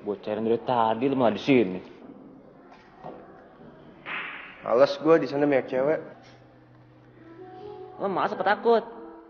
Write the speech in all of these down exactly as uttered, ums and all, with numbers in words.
Buat cairin dari tadi lu malah di sini. Males gue di sana banyak cewek. Lo malas apa takut?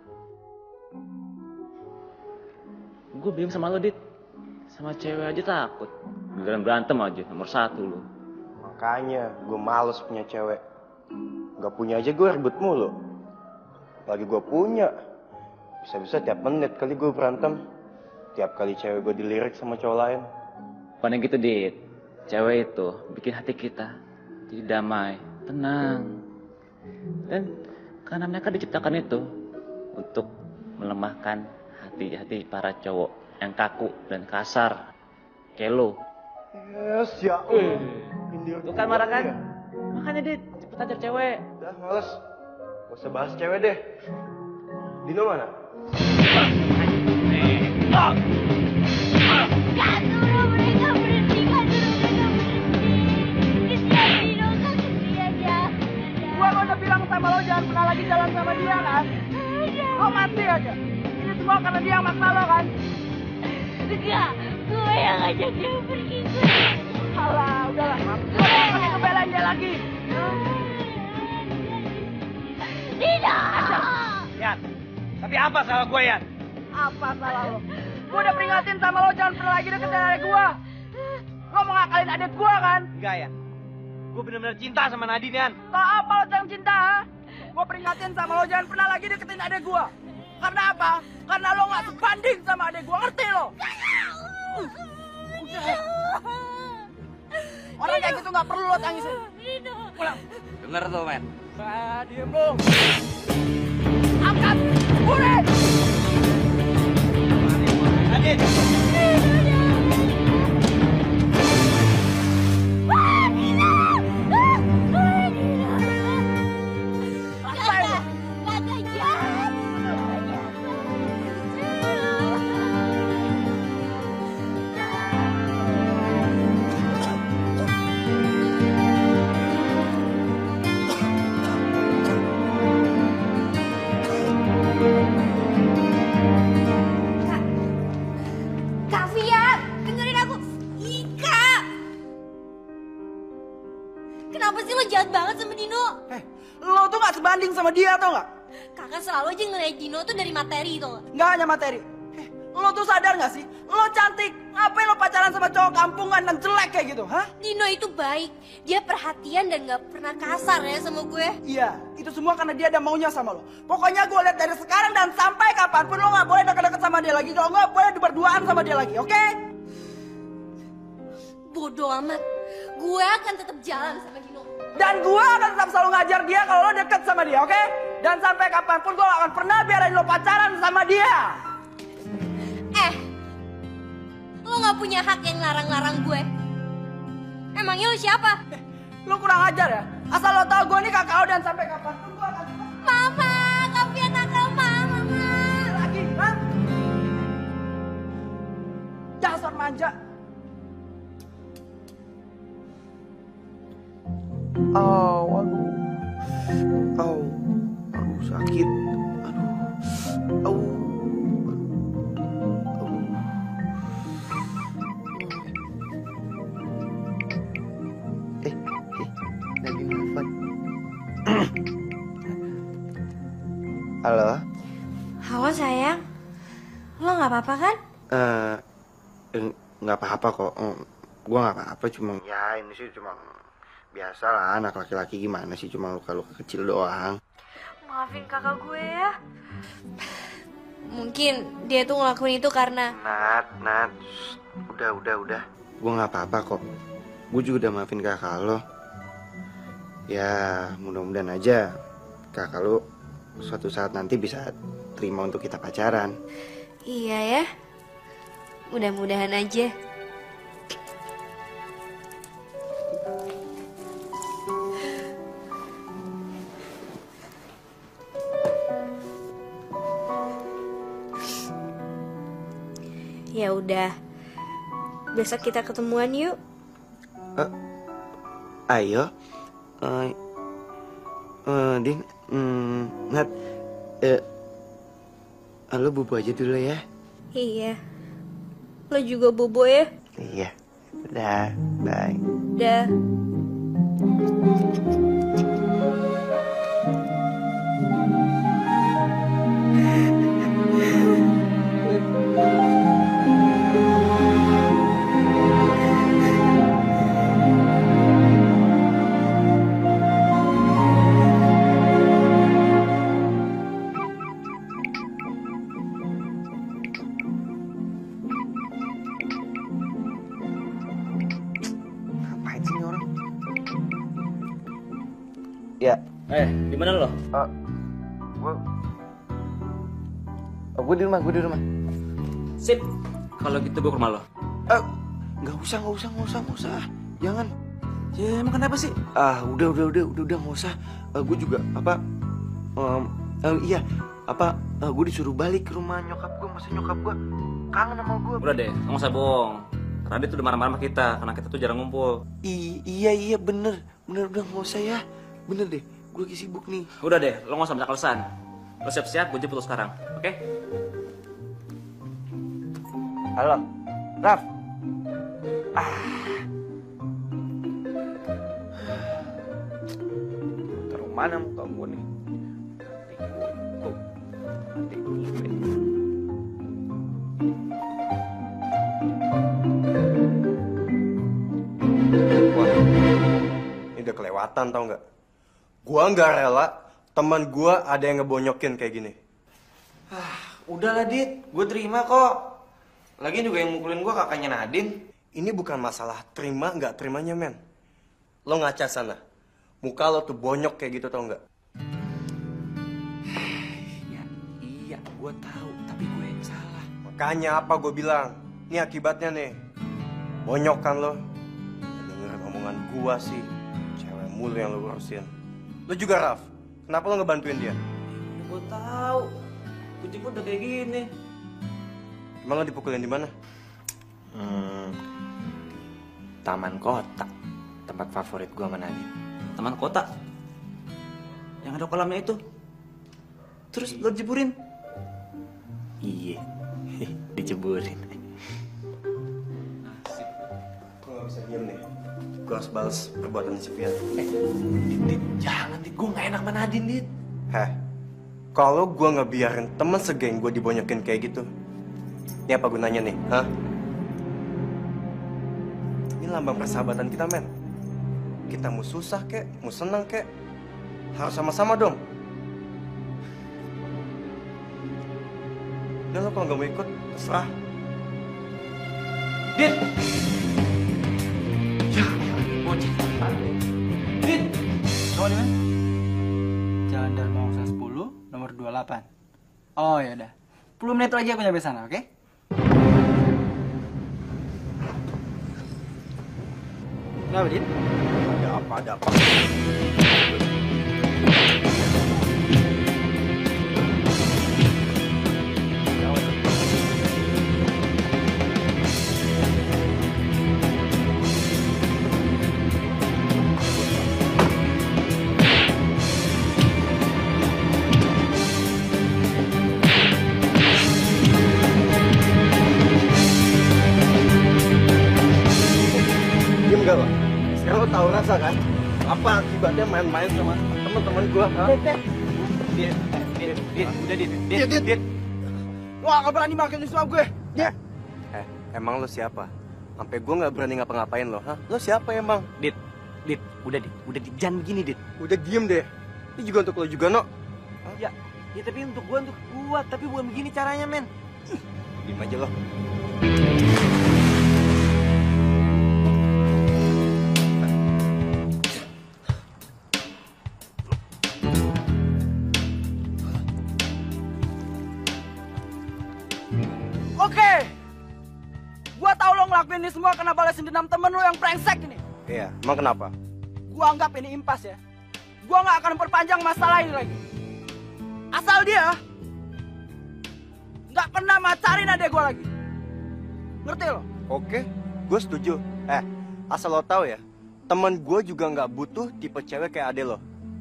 Gue bingung sama lo, Dit. Sama cewek aja takut. Giliran berantem aja, nomor satu lo. Makanya gue males punya cewek. Gak punya aja gue ribut mulu. Lagi gue punya, bisa-bisa tiap menit kali gue berantem. Tiap kali cewek gue dilirik sama cowok lain. Bukan gitu, Dit. Cewek itu bikin hati kita jadi damai, tenang. Dan karena mereka diciptakan itu untuk melemahkan hati-hati para cowok yang kaku dan kasar. Kayak lo. Yes, ya Allah. Tuh kan marah kan? Ya? Makanya, Dit, cepetan cari cewek. Udah, males. Gak usah bahas cewek deh. Dino mana? Gak suruh mereka berhenti, gak suruh mereka berhenti. Kesian Dino, kan kesian ya. Gua udah bilang sama lo jangan pernah lagi jalan sama dia kan? Lo mati aja. Ini semua karena dia yang maksa lo kan? Enggak, gue yang ngajak dia pergi. Alah, udahlah. Gue gak pakai ngebelain dia lagi. Dino! Yan, tapi apa salah gue, Yan? Apa salah lo? Gue udah peringatin sama lo jangan pernah lagi deketin adek gue. Lo mau ngakalin adek gue kan? Enggak, Yan. Gue bener-bener cinta sama Nadine, Yan. Tak apa lo jangan cinta, ha? Gue peringatin sama lo jangan pernah lagi deketin adek gue. Karena apa? Karena lo gak sebanding sama adek gue, ngerti lo? Orang kayak gitu gak perlu lo tangisin. Pulang. Denger tuh, men. Bah, diem lo. Angkat! Buret! Nadine! Sama dia tau gak? Kakak selalu aja ngeliat Dino tuh dari materi tau gak? Gak hanya materi. Eh, lo tuh sadar gak sih? Lo cantik. Ngapain lo pacaran sama cowok kampungan dan jelek kayak gitu? Hah? Dino itu baik. Dia perhatian dan gak pernah kasar ya sama gue. Iya, itu semua karena dia ada maunya sama lo. Pokoknya gue lihat dari sekarang dan sampai kapanpun lo gak boleh deket-deket sama dia lagi. Lo gak boleh berduaan sama dia lagi, oke? Okay? Bodoh amat. Gue akan tetap jalan sama Dino. Dan gue akan tetap selalu ngajar dia kalau lo deket sama dia, oke? Okay? Dan sampai kapanpun gue gak akan pernah biarin lo pacaran sama dia. Eh, lo gak punya hak yang larang-larang gue. Emangnya lo siapa? Eh, lo kurang ajar ya? Asal lo tau gue nih kakak lo dan sampai kapanpun gue akan... Mama, kasihan nakal mama. Lagi, kan? Dasar manja. Oh, aduh. Oh, aduh sakit. Aduh. Oh. Aduh. Eh, eh, lagi nelfon. Halo. Halo sayang. Lo nggak apa-apa kan? Eh, uh, nggak apa-apa kok. Gue nggak apa-apa, cuma ya ini sih cuma biasalah anak laki-laki gimana sih, cuma luka-luka kecil doang. Maafin kakak gue ya. Mungkin dia tuh ngelakuin itu karena... Nat, Nat, udah, udah, udah. Gue nggak apa-apa kok. Gue juga udah maafin kakak lo. Ya, mudah-mudahan aja kakak lo suatu saat nanti bisa terima untuk kita pacaran. Iya ya. Mudah-mudahan aja. Ya udah, besok kita ketemuan yuk. Uh, ayo, uh, uh, Din, um, Nat, uh, lo bobo aja dulu ya. Iya, lo juga bobo ya. Iya. Dah, bye. Dah. Ngapain sih ini orang? Ya, Eh, di mana lo? uh, gue... Oh, gue di rumah, gue di rumah. Sip. Kalau gitu gue ke rumah lo. Eh, nggak usah, nggak usah, nggak usah, nggak usah. Jangan. Ya emang kenapa sih? Ah, udah, udah, udah, udah, udah, nggak usah. Uh, gue juga apa? Um, uh, iya, apa? Uh, gue disuruh balik ke rumah nyokap gue, masa nyokap gue kangen sama gue. Udah deh, nggak usah bohong. Radit tuh udah marah-marah sama kita karena kita tuh jarang ngumpul. I iya, iya, bener, bener, udah nggak usah ya. Bener deh, gue lagi sibuk nih. Udah deh, lo nggak usah banyak alasan. Lo siap-siap, gue jemput lo sekarang, oke? Halo, Raf. Ah. Taruh mana muka gue nih? Tuh, nanti gue. Wah, ini udah kelewatan tau nggak? Gua nggak rela teman gua ada yang ngebonyokin kayak gini. Ah, udahlah Dit, gue terima kok. Lagian juga yang mukulin gue kakaknya Nadine. Ini bukan masalah terima nggak terimanya, men. Lo ngaca sana. Muka lo tuh bonyok kayak gitu tau nggak? Ya, iya, gue tahu, tapi gue yang salah. Makanya apa gue bilang? Ini akibatnya nih. Bonyok kan lo? Dengerin omongan gua sih. Cewek mulu yang lo urusin. Lo juga, Raf. Kenapa lo ngebantuin dia? Gue tahu, kucing gue udah kayak gini. Emang lo dipukulin di mana? Hmm, Taman Kota, tempat favorit gue sama Nadine. Taman kota. Yang ada kolamnya itu. Terus lo jeburin. Iya, diceburin. Gue gak bisa diem nih. Gue harus balas perbuatan si Fiat. Eh, Dit, Dit, jangan Dit, gue gak enak sama Nadine Dit. Heh, kalau gue ngebiarin temen segeng gue dibonyokin kayak gitu, ini apa gunanya nih, hah? Ini lambang persahabatan kita, men. Kita mau susah kek, mau senang kek, harus sama-sama dong. Udah lo kalau nggak mau ikut, terserah. Dit! Ya, gue cerita. Dit! Kamu di mana? Jalan Dharma Wangsa sepuluh, nomor dua puluh delapan. Oh ya udah. sepuluh menit lagi aku nyampe sana, oke? Kenapa, Dit? Ada apa, ada apa? Diem gak lo? Sekarang lo tahu rasa kan? Apa akibatnya main-main sama teman-teman gua? Hah? Dit, Dit, Dit, Dit, udah Dit, Dit, Dit, Dit. Wah, gak berani makin suap gue. Eh, eh, emang lo siapa? Sampai gua nggak berani ngapa-ngapain lo, hah? Lo siapa emang? Dit, Dit, udah Dit, udah Dit, jangan begini Dit. Udah diem deh. Ini juga untuk lo juga, no? Ya, ya tapi untuk gua, untuk gua, tapi bukan begini caranya men. Diem aja lo. Oke. Gua tahu lo ngelakuin ini semua karena balasin dendam temen lo yang brengsek ini. Iya, emang kenapa? Gua anggap ini impas ya. Gua nggak akan perpanjang masalah ini lagi. Asal dia nggak pernah macarin adek gua lagi. Ngerti lo? Oke, gue setuju. Eh, asal lo tahu ya, teman gue juga nggak butuh tipe cewek kayak ade lo.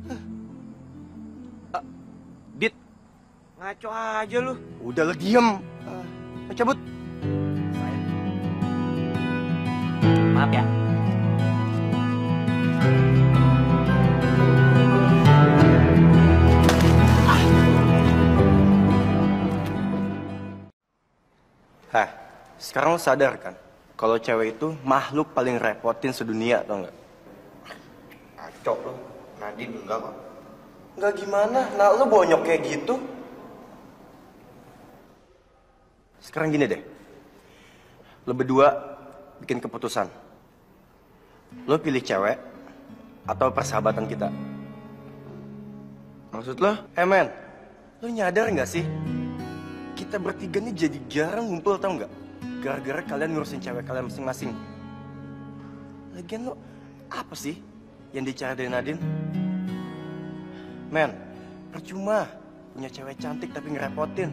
Dit, ngaco aja lu. Udah lo diem. Uh, cabut. Maaf ya. Hah, sekarang lo sadar kan? Kalau cewek itu makhluk paling repotin sedunia, tau nggak? Kacau lo. Nadine enggak kok. Nggak gimana? Nah, lo bonyok kayak gitu? Sekarang gini deh. Lo berdua bikin keputusan. Lo pilih cewek atau persahabatan kita? Maksud lo? Eh men, lo nyadar nggak sih? Kita bertiga nih jadi jarang ngumpul, tau nggak? Gara-gara kalian ngurusin cewek kalian masing-masing. Lagian lo, apa sih yang dicari dari Nadine? Men, percuma punya cewek cantik tapi ngerepotin.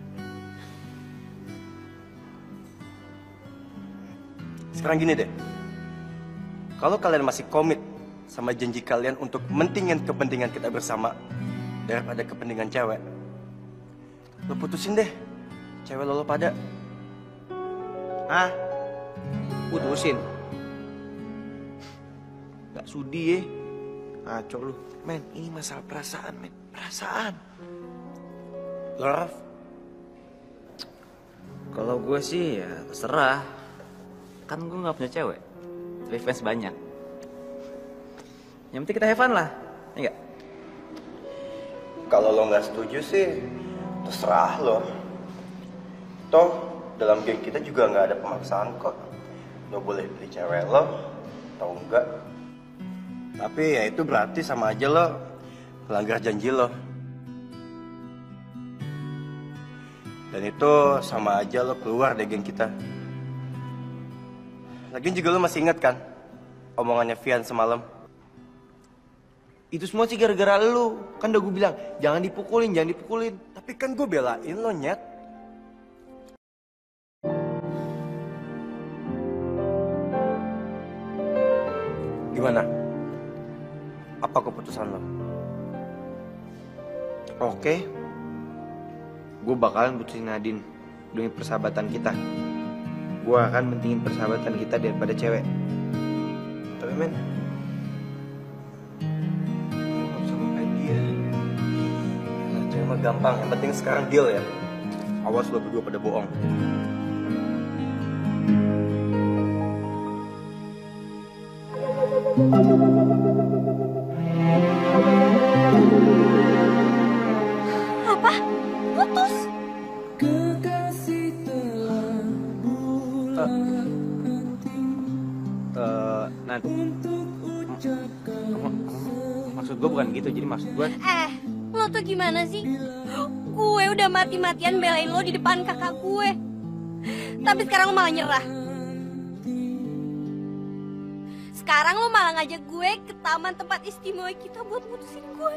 Sekarang gini deh, kalau kalian masih komit sama janji kalian untuk mentingin kepentingan kita bersama daripada kepentingan cewek, lo putusin deh cewek lo, lo pada. Hah? Putusin? Gak sudi ya? Kacau lu. Men, ini masalah perasaan, men. Perasaan. Lo, Raf? Kalau gue sih ya terserah. Kan gue gak punya cewek, tapi fans banyak. Yang penting kita have fun lah, ya nggak? Kalau lo nggak setuju sih, terserah lo. Toh, dalam geng kita juga nggak ada pemaksaan kok. Lo boleh pilih cewek lo, atau enggak. Tapi ya itu berarti sama aja lo melanggar janji lo. Dan itu sama aja lo keluar dari geng kita. Lagian juga lo masih ingat kan omongannya Vian semalam? Itu semua sih gara-gara lu. Kan udah gue bilang, jangan dipukulin, jangan dipukulin. Tapi kan gue belain lo, Nyet. Gimana? Apa keputusan lo? Oke. Gue bakalan putusin Nadine demi persahabatan kita. Gue akan mentingin persahabatan kita daripada cewek. Tapi men, lo gak bisa lupain dia. Nah, cewek mah gampang, yang penting sekarang deal ya. Awas lo berdua pada bohong. Apa? Putus? Uh, nah, maksud gue bukan gitu. Jadi maksud gue, Eh, lo tuh gimana sih? Gue udah mati-matian belain lo di depan kakak gue. Tapi sekarang lo malah nyerah. Sekarang lo malah ngajak gue ke taman tempat istimewa kita buat mutusin gue.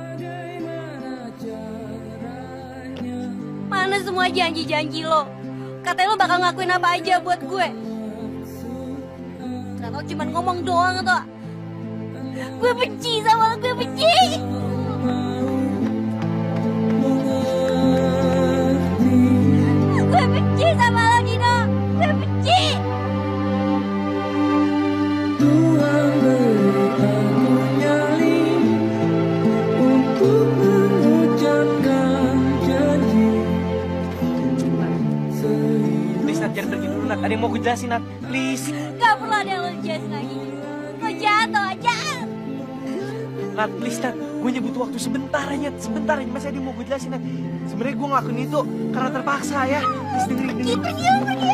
Mana semua janji-janji lo? Katanya lo bakal ngakuin apa aja buat gue. Ternyata lo cuma ngomong doang atau? Gue benci sama lo, gue benci. Gue benci sama lo, Dino. Gue benci. Tuhan beri aku nyali untuk mengucapkan janji. please Nat, jangan pergi dulu Nat. Ada yang mau gue jelasin Nat, please. Gak perlu ada yang lo jelasin lagi. Lo jatuh aja. Nat, please Nat, gue hanya butuh waktu sebentar aja, sebentar aja. Masih ada yang mau gue jelasin Nat. Sebenarnya gue ngelakuin itu karena terpaksa ya. Please dengerin, dengerin. Pergi, pergi, pergi.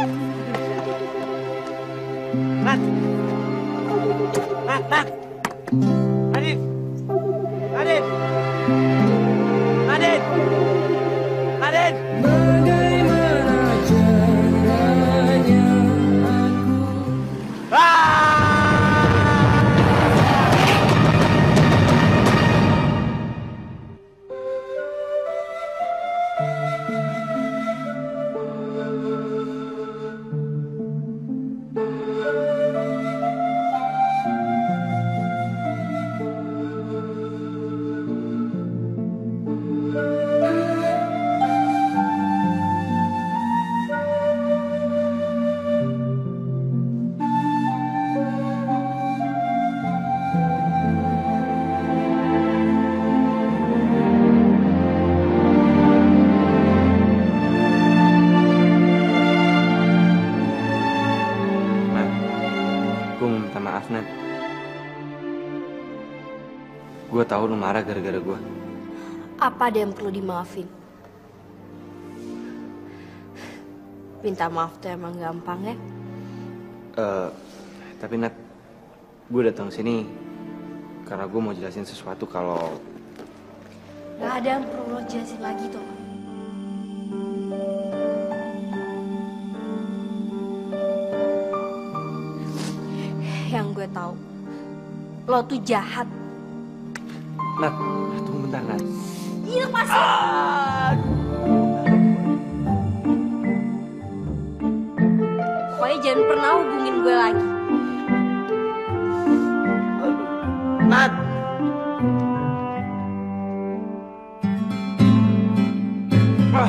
Nat, Nat, Nat, Nadine, Nadine, Nadine, Nadine. Bagaimana caranya aku Maaf, Nat. Gue tahu lu marah gara-gara gue. Apa ada yang perlu dimaafin? Minta maaf tuh emang gampang ya? Eh, tapi Nat, gue datang sini karena gue mau jelasin sesuatu kalau Gak ada yang perlu lo jelasin lagi tuh. Yang gue tahu, lo tuh jahat. Nat, tunggu bentar, Nat. Iya lepasin. Pokoknya jangan pernah hubungin gue lagi. Nat! Ah.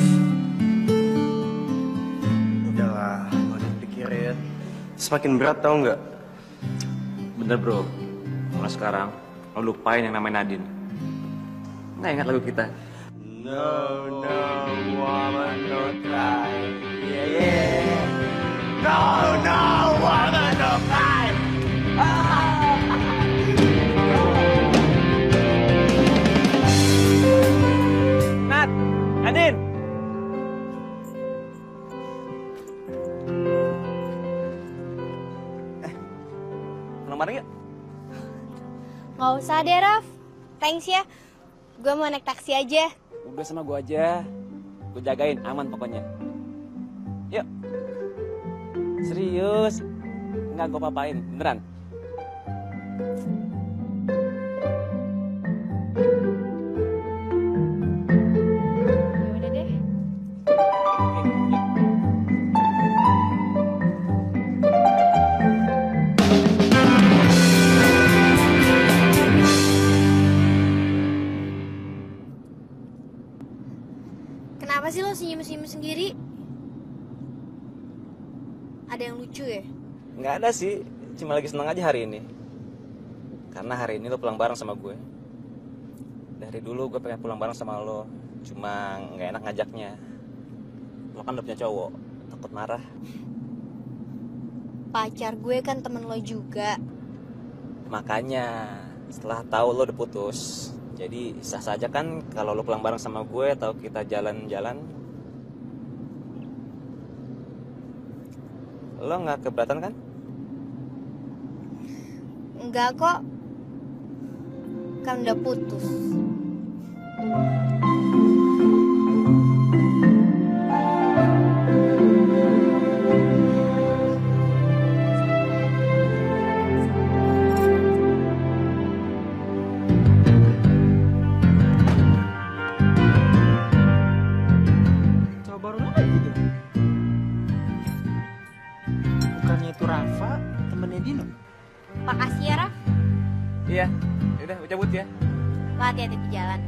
Udahlah, gak usah dipikirin. Semakin berat tau nggak? Bener bro, mulai sekarang lo lupain yang namanya Nadine. Nggak ingat lagu kita. No, no, woman, don't cry. Yeah, yeah. No, no, woman, don't cry. Nat, Nadine. Eh, pulang bareng yuk. Gak usah deh, Raf. Thanks ya. Gue mau naik taksi aja. Udah sama gue aja. Gue jagain, aman pokoknya. Yuk. Serius. Nggak gue papain, beneran. Ya udah deh. Oke, yuk. Kenapa sih lo senyum-senyum sendiri? Ada yang lucu ya? Nggak ada sih, cuma lagi seneng aja hari ini. Karena hari ini lo pulang bareng sama gue. Dari dulu gue pengen pulang bareng sama lo, cuma nggak enak ngajaknya. Lo kan udah punya cowok, takut marah. Pacar gue kan temen lo juga. Makanya setelah tahu lo udah putus, jadi sah saja kan kalau lo pulang bareng sama gue atau kita jalan-jalan. Lo nggak keberatan kan? Enggak kok. Kan udah putus. Coba baru lagi gitu. Bukannya itu Rafa, temennya Dino? Makasih ya, Raf. Iya, udah gue cabut ya. Lo hati-hati di jalan.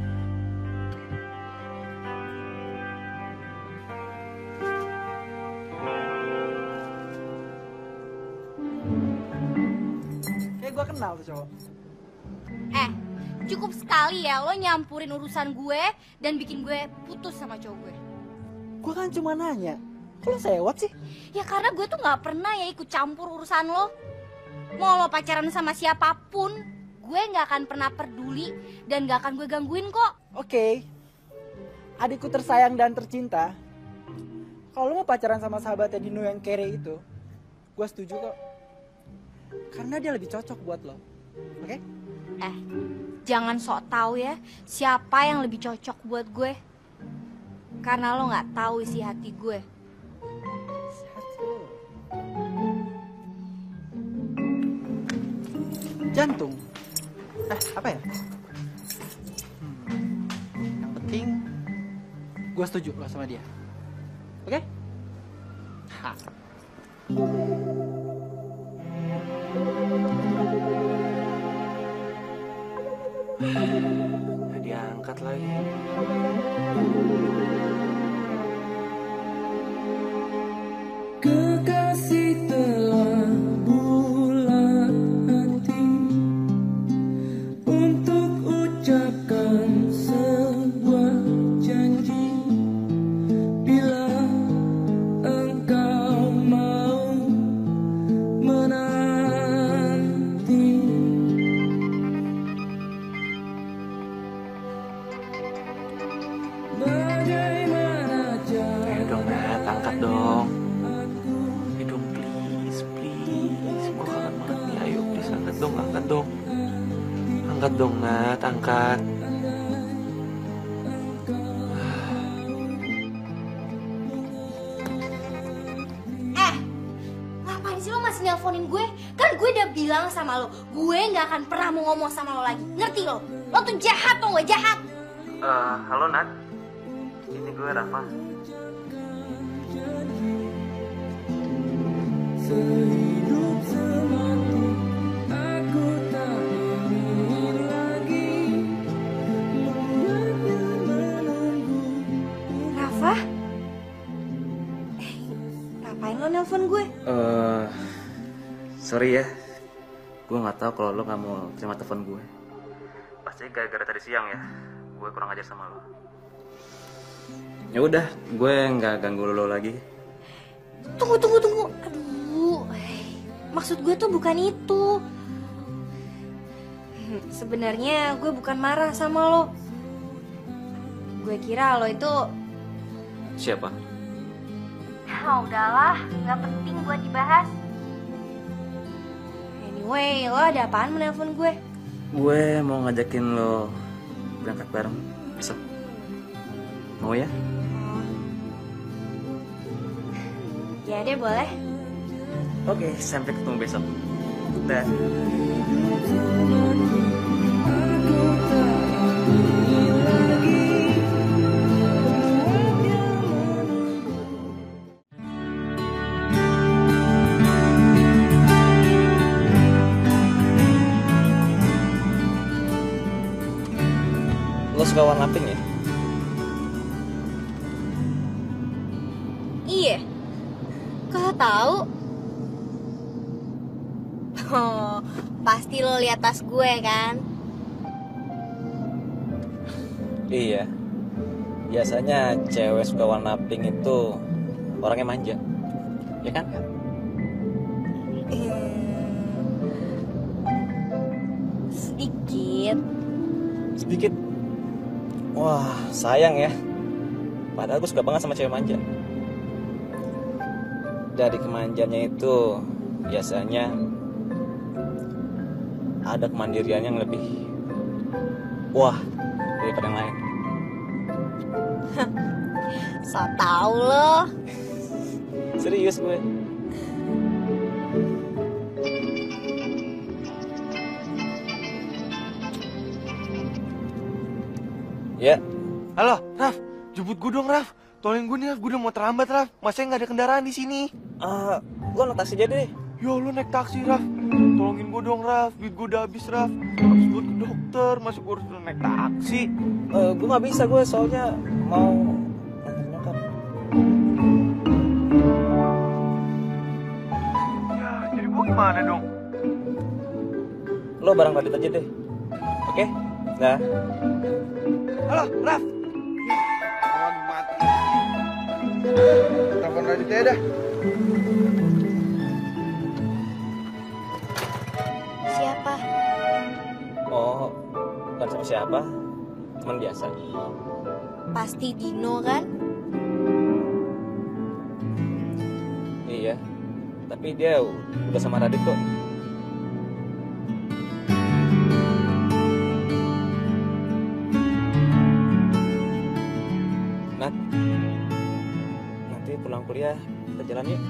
Kayak gue kenal tuh cowok. Eh, cukup sekali ya lo nyampurin urusan gue dan bikin gue putus sama cowok gue. Gue kan cuma nanya, kok lo sewot sih? Ya karena gue tuh gak pernah ya ikut campur urusan lo. Mau lo pacaran sama siapapun, gue gak akan pernah peduli dan gak akan gue gangguin kok. Oke, adikku tersayang dan tercinta. Kalau lo mau pacaran sama sahabatnya Dino yang kere itu, gue setuju kok. Karena dia lebih cocok buat lo, oke? Eh, jangan sok tahu ya siapa yang lebih cocok buat gue. Karena lo gak tahu isi hati gue. Jantung. Eh, apa ya? Hmm, yang penting gue setuju lo sama dia. Oke? Ha. Nggak diangkat lagi. Kekasih telah bulat hati untuk ucapkan sebuah janji. Bila engkau mau angkat dong. Angkat dong, Nat, angkat. Eh, ngapain sih lo masih nelponin gue? Kan gue udah bilang sama lo, gue nggak akan pernah mau ngomong sama lo lagi. Ngerti lo? Lo tuh jahat tuh, nggak jahat. Uh, halo, Nat. Ini gue Rafa. Sehidup semati aku tak ingin lagi membuatnya menunggu. Rafa? Eh, ngapain lo nelpon gue? Eh, sorry ya, gue nggak tahu kalau lo nggak mau terima telepon gue. Pasti gara-gara tadi siang ya, gue kurang ajar sama lo. Ya udah, gue nggak ganggu lo lagi. Tunggu, tunggu, tunggu. Aduh, eh, maksud gue tuh bukan itu. Sebenarnya gue bukan marah sama lo. Gue kira lo itu... Siapa? Ah, udahlah, nggak penting buat dibahas. Anyway, lo ada apaan menelpon gue? Gue mau ngajakin lo berangkat bareng besok. Mau ya? Ya deh, boleh. Oke, sampai ketemu besok. Dah. Lo suka warna pink ya? Iya. Kau tahu? Oh, pasti lo lihat tas gue kan? Iya. Biasanya cewek suka warna pink itu orangnya manja. Ya kan? Sedikit. Sedikit. Wah, sayang ya. Padahal gue suka banget sama cewek manja. Dari kemanjanya itu biasanya ada kemandirian yang lebih wah daripada yang lain. So tau lo. Serius gue. Ya. Halo, Raf. Jemput gue dong, Raf. Tolongin gue nih, Raf. Gue udah mau terlambat, Raf. Masanya nggak ada kendaraan di sini. Uh, gue naik taksi aja deh. Yo, lu naik taksi, Raf. Tolongin gue dong, Raf. Duit gue udah habis, Raf. Habis buat ke dokter. Masa gue harus naik taksi? Uh, gue nggak bisa, gue soalnya mau antar nyokap. Ya, jadi gue gimana dong? Lo bareng Radit aja deh. Oke? Dah. Halo, Raf. Oh, mati. Telepon Radit aja dah. Siapa? Oh, bukan sama siapa. Teman biasa. Pasti Dino kan? Iya. Tapi dia udah sama Radit kok. Nat, nanti pulang kuliah kita jalan yuk.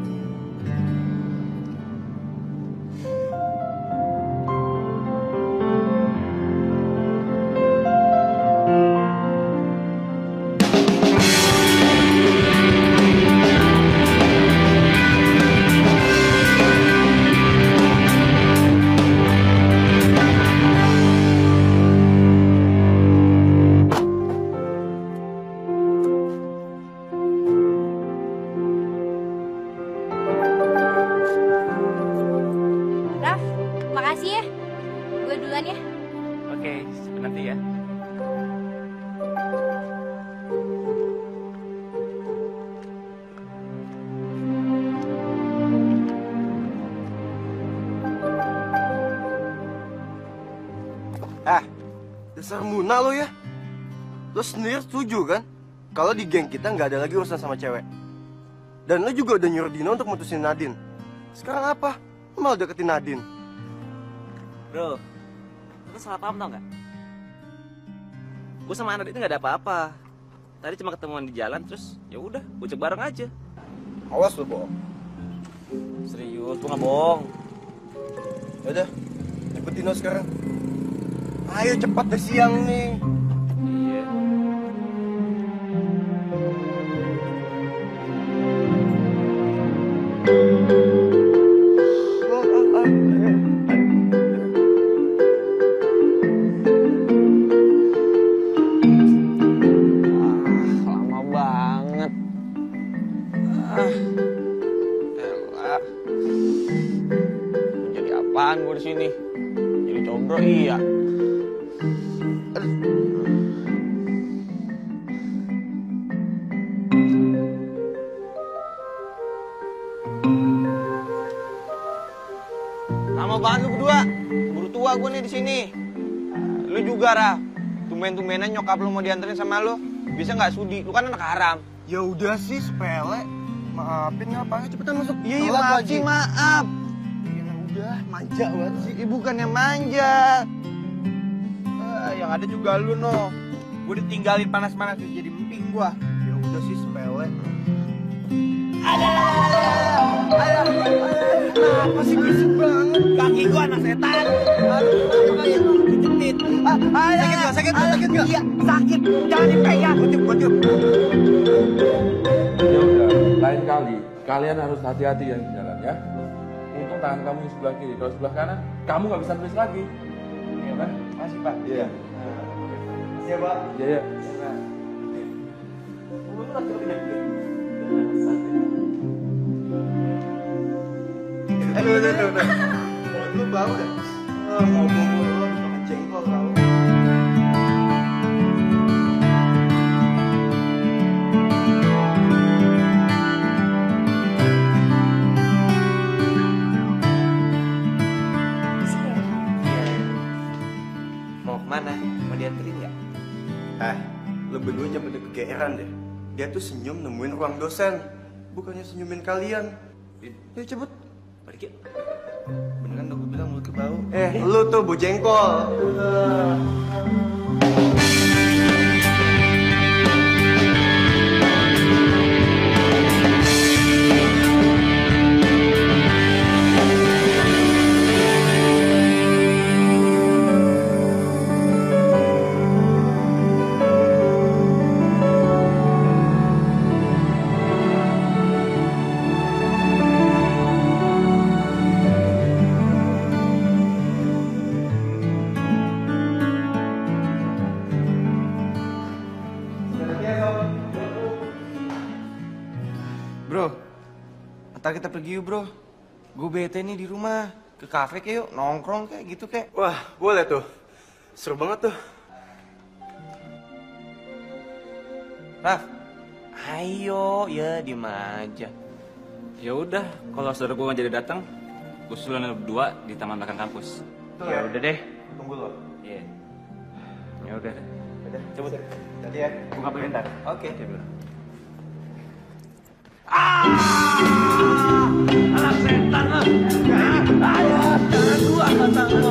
Raf, makasih ya. Gue duluan ya. Oke, sampai nanti ya. Ah, dasar Muna lo ya. Lo sendiri setuju kan? Kalau di geng kita nggak ada lagi urusan sama cewek. Dan lo juga udah nyuruh Dino untuk mutusin Nadine. Sekarang apa? Lo malah deketin Nadine. Bro, lu salah paham tau nggak? Gue sama Nadine itu nggak ada apa-apa. Tadi cuma ketemuan di jalan, terus ya udah, gue cek bareng aja. Awas lu, bohong. Serius, gue nggak bohong. Yaudah, jemput Dino sekarang. Ayo cepat deh, siang nih. Iya. Lama banget. Ah. Elah. Jadi apaan gue di sini? Jadi combro iya. Lama banget lu berdua. Buru tua gue nih di sini. Lu juga, Raf. Tumben-tumbenan nyokap lu mau dianterin sama lu. Bisa nggak sudi? Lu kan anak haram. Ya udah sih, sepele. Maafin ngapain, cepetan masuk. Iya, iya, Telat maaf lagi. sih, maaf. Ya udah, manja banget sih. Ih, bukannya manja. Ah, yang ada juga lu, no. Gue ditinggalin panas-panas jadi emping gua. Ya udah sih, sepele. Apa sih berisik banget? Kaki gua anak setan. Aduh, kenapa kaki lu kejepit? Ah, sakit gak? Sakit gak? Sakit gak? Iya, sakit. Jangan dipegang. Gocep, gocep. Ya udah, lain kali kalian harus hati-hati yang di jalan ya. Untung tangan kamu di sebelah kiri, kalau sebelah kanan kamu nggak bisa nulis lagi. Iya kan? Masih, Pak. Iya. Iya, Pak. Iya ya. Aduh, aduh, aduh, aduh. Lu bau dah. Oh, mau bumbu lu bisa makan jengkol tau. Mau kemana? Mau dianterin nggak? Eh, lu berdua jangan pada kegeeran deh. Dia tuh senyum nemuin ruang dosen. Bukannya senyumin kalian. Yuk cepet. Balik yuk. Beneran udah gue bilang mulut lu bau. Eh, lu tuh bu jengkol. Bro, ntar kita pergi yuk bro. Gue bete nih di rumah. Ke kafe kayak yuk, nongkrong kayak gitu kayak. Wah, boleh tuh. Seru banget tuh. Raf, ayo, ya diem aja. Ya udah, kalau saudara gue nggak jadi datang, gue suruh lu berdua di taman belakang kampus. Ya udah deh. Tunggu lo. Iya. Ya udah. Udah, cabut. Tadi ya. Gue kabarin ntar. Oke. Oke, bro. Anak setan lah. Ayah, jangan gua tangan gua.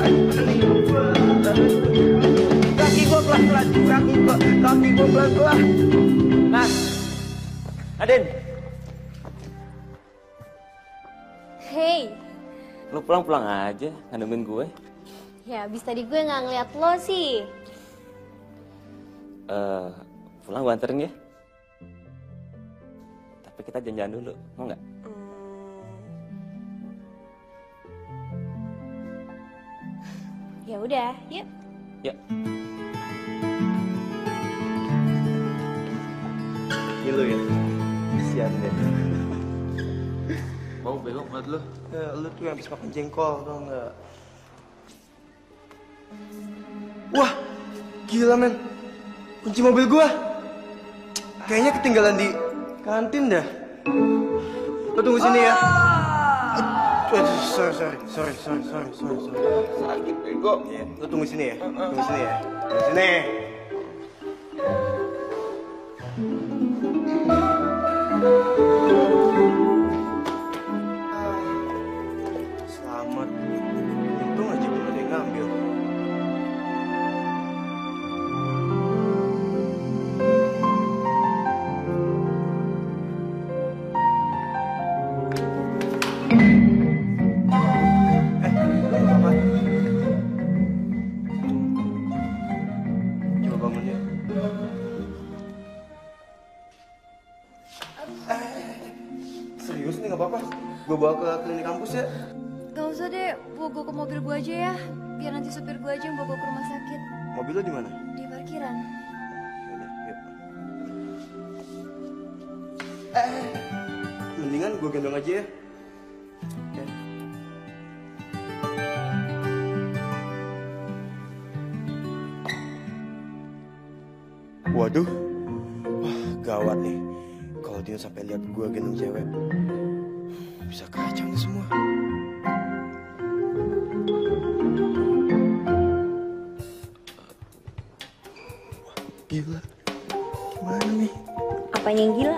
Kaki gua pelan-pelan, kaki gua, kaki gua pelan-pelan. Nah, Nadine, Hey, lu pulang-pulang aja, nggak nemuin gue. ya abis tadi gue nggak ngeliat lo sih. Eh, pulang gue anterin ya. Tapi kita janjian dulu, mau nggak? Ya udah, yuk. Ya. Gilu ya. Kasian deh. Bau belok banget lu. Ya, lu tuh yang habis makan jengkol, tau nggak? Wah, gila men. Kunci mobil gua. Kayaknya ketinggalan di kantin dah. Lu tunggu sini ya. Aduh, sorry, sorry, sorry, sorry, sorry, sorry, sorry. Sakit bego. Iya, lu tunggu sini ya. Tunggu sini ya. Tunggu sini. Selamat. Untung aja belum ada Gak usah deh, bawa gue ke mobil gue aja ya. Biar nanti supir gue aja yang bawa gue ke rumah sakit. Mobil lo di mana? Di parkiran. Yaudah, yuk. Eh, mendingan gue gendong aja ya. Oke. Waduh, wah gawat nih. Kalau dia sampai lihat gue gendong cewek, bisa kacau nih semua. Gila, gimana nih? Apanya yang gila?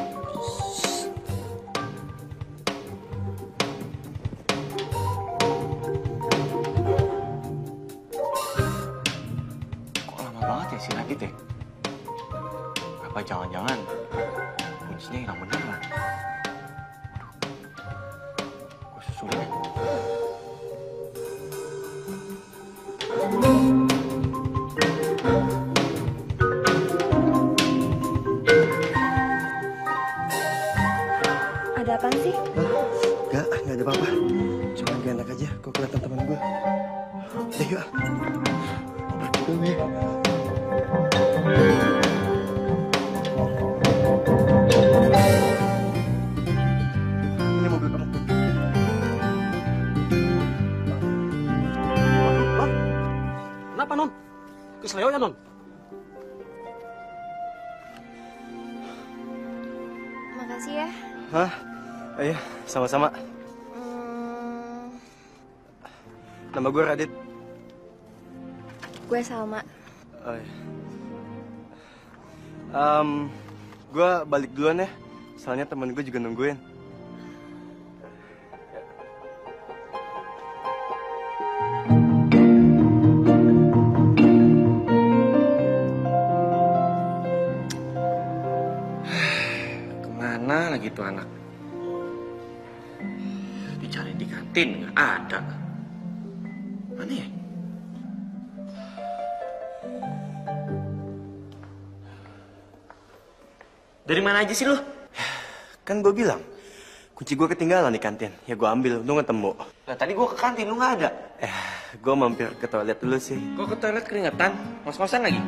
Kok lama banget ya si Radit ya? Apa jangan-jangan kuncinya hilang beneran? Aduh, gue susulin ya. Ada apaan sih? Gak, gak ada apa-apa. Cuma gak enak aja kok kelihatan teman gue. Udah yuk. Pergi dulu ya. Ini mobil kamu. Non, kenapa Non? Kesleo ya Non? Makasih ya. Hah? Iya, sama-sama. Hmm, Nama gue Radit. gue Salma. Oh, iya. Um, gue balik duluan ya. Soalnya temen gue juga nungguin. Kemana lagi tuh anak? Dicari di kantin, nggak ada. Mana ya? Dari mana aja sih lu? Kan gue bilang, kunci gue ketinggalan di kantin. Ya gue ambil, untung ketemu. Nah tadi gue ke kantin, lu nggak ada. Eh, gue mampir ke toilet dulu sih. Kok ke toilet keringetan? Ngos-ngosan lagi?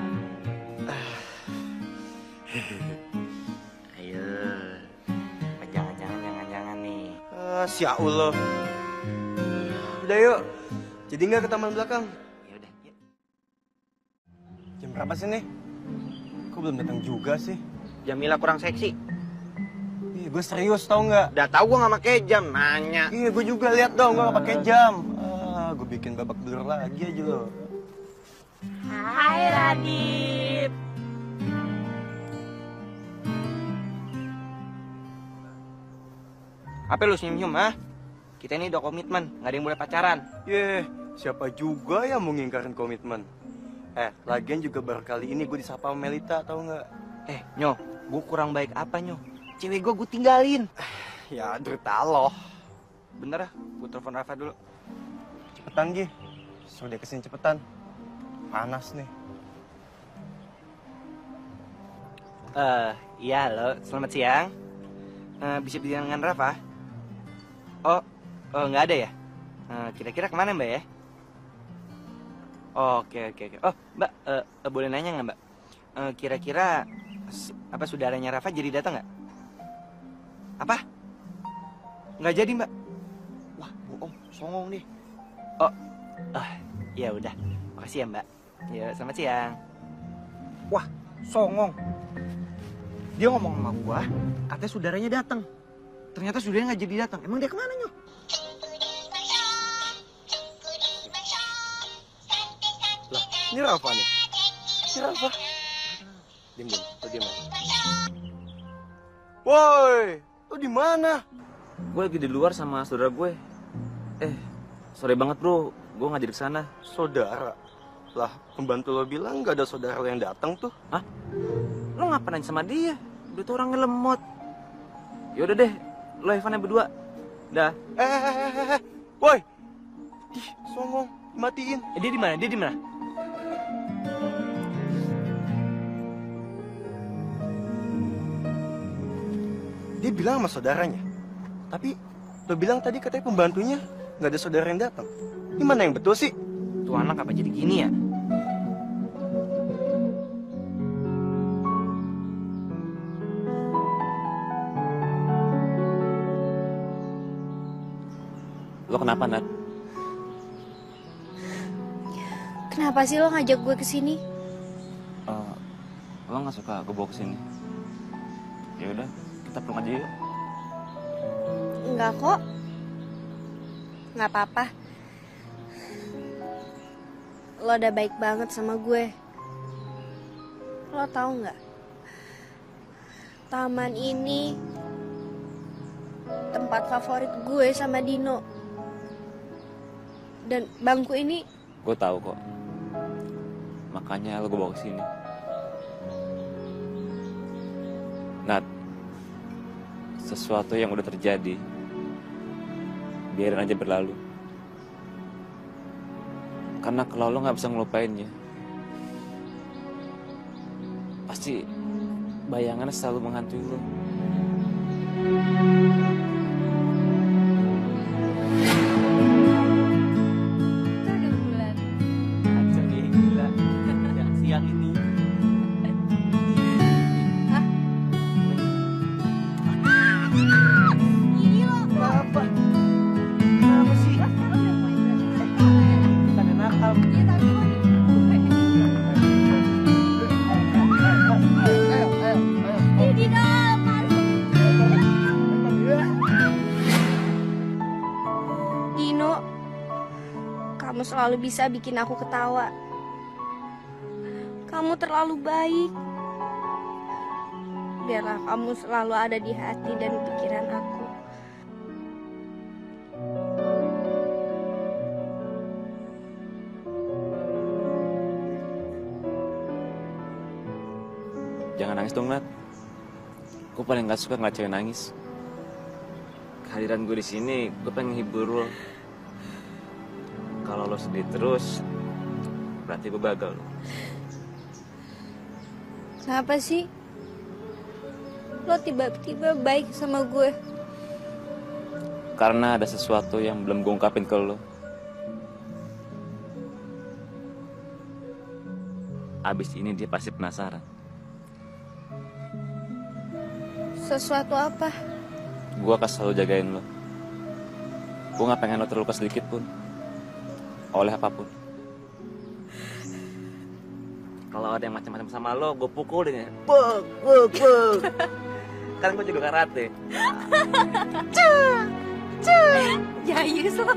Ayo. Jangan-jangan, jangan-jangan nih. Ah, Sya Allah. Udah yuk. Jadi nggak ke taman belakang? Ya udah. Yuk. Jam berapa sih nih? Kok belum datang juga sih? Jamila kurang seksi. Iya, gue serius tau nggak? Udah tahu gue nggak pakai jam, nanya. Iya, gue juga lihat dong, gue nggak pakai jam. Ah, gue bikin babak belur lagi aja lo. Hai Radit. Apa lu senyum-senyum, ha? Kita ini udah komitmen, nggak ada yang boleh pacaran. Yeh, siapa juga yang mau ngingkarin komitmen? Eh, lagian juga baru kali ini gue disapa sama Melita, tau nggak? Eh, Nyo, gue kurang baik apa, Nyo? Cewek gue gue tinggalin. Ya, derita lo. Bentar ya, gue telepon Rafa dulu. Cepetan, Gi. Suruh dia kesini cepetan. Panas nih. Eh, uh, iya halo, selamat siang. Uh, bisa bicara dengan Rafa? Oh, oh nggak ada ya? Uh, kira-kira kemana Mbak ya? Oh, oke oke oke. Oh Mbak, uh, uh, boleh nanya nggak Mbak? Uh, kira-kira apa saudaranya Rafa jadi datang nggak? Apa? Nggak jadi Mbak? Wah bohong, songong nih. Oh, uh, ya udah. Makasih ya Mbak. Ya selamat siang. Wah songong. Dia ngomong sama gua, katanya saudaranya datang. Ternyata saudaranya nggak jadi datang. Emang dia kemana Nyo? Lah, ini Rafa nih. Ini Rafa. Diam, diam. Tuh diam. Woi, lu di mana? Gue lagi di luar sama saudara gue. Eh, sorry banget bro, gue nggak jadi kesana. Saudara? Lah, pembantu lo bilang nggak ada saudara lo yang datang tuh. Hah? Lo ngapain nanya sama dia? Dia tuh orangnya lemot. Yaudah deh, lo Evannya berdua. Dah. Eh, eh, eh, eh, eh. Woi. Ih, songong, matiin. Eh, dia di mana? Dia di mana? Dia bilang sama saudaranya. Tapi lo bilang tadi katanya pembantunya nggak ada saudara yang datang. Gimana yang betul sih? Tuh anak apa jadi gini ya? Lo kenapa, Nat? Kenapa sih lo ngajak gue kesini? Uh, lo nggak suka gue bawa kesini? Ya udah, kita pulang aja yuk. Enggak kok. Nggak apa-apa. Lo udah baik banget sama gue. Lo tahu nggak? Taman ini tempat favorit gue sama Dino. Dan bangku ini Gue tahu kok. Makanya lo gue bawa kesini. Nat, sesuatu yang udah terjadi, biarin aja berlalu. Karena kalau lo nggak bisa ngelupainnya, pasti bayangannya selalu menghantui lo. Dino, kamu selalu bisa bikin aku ketawa. Kamu terlalu baik. Biarlah kamu selalu ada di hati dan pikiran aku. Jangan nangis dong, Nat. Gue paling gak suka ngeliat cewek nangis. Kehadiran gue di sini, gue pengen hibur lo. Kalau lo sedih terus, berarti gue gagal. Kenapa sih? Lo tiba-tiba baik sama gue. Karena ada sesuatu yang belum gue ungkapin ke lo. Abis ini dia pasti penasaran. Sesuatu apa? Gue akan selalu jagain lo. Gue gak pengen lo terluka sedikit pun oleh apapun. Kalau ada yang macam-macam sama lo, gue pukulin ya. Puk, puk, puk. Kan gue juga karate. Cuh, cuh. Jayus lo.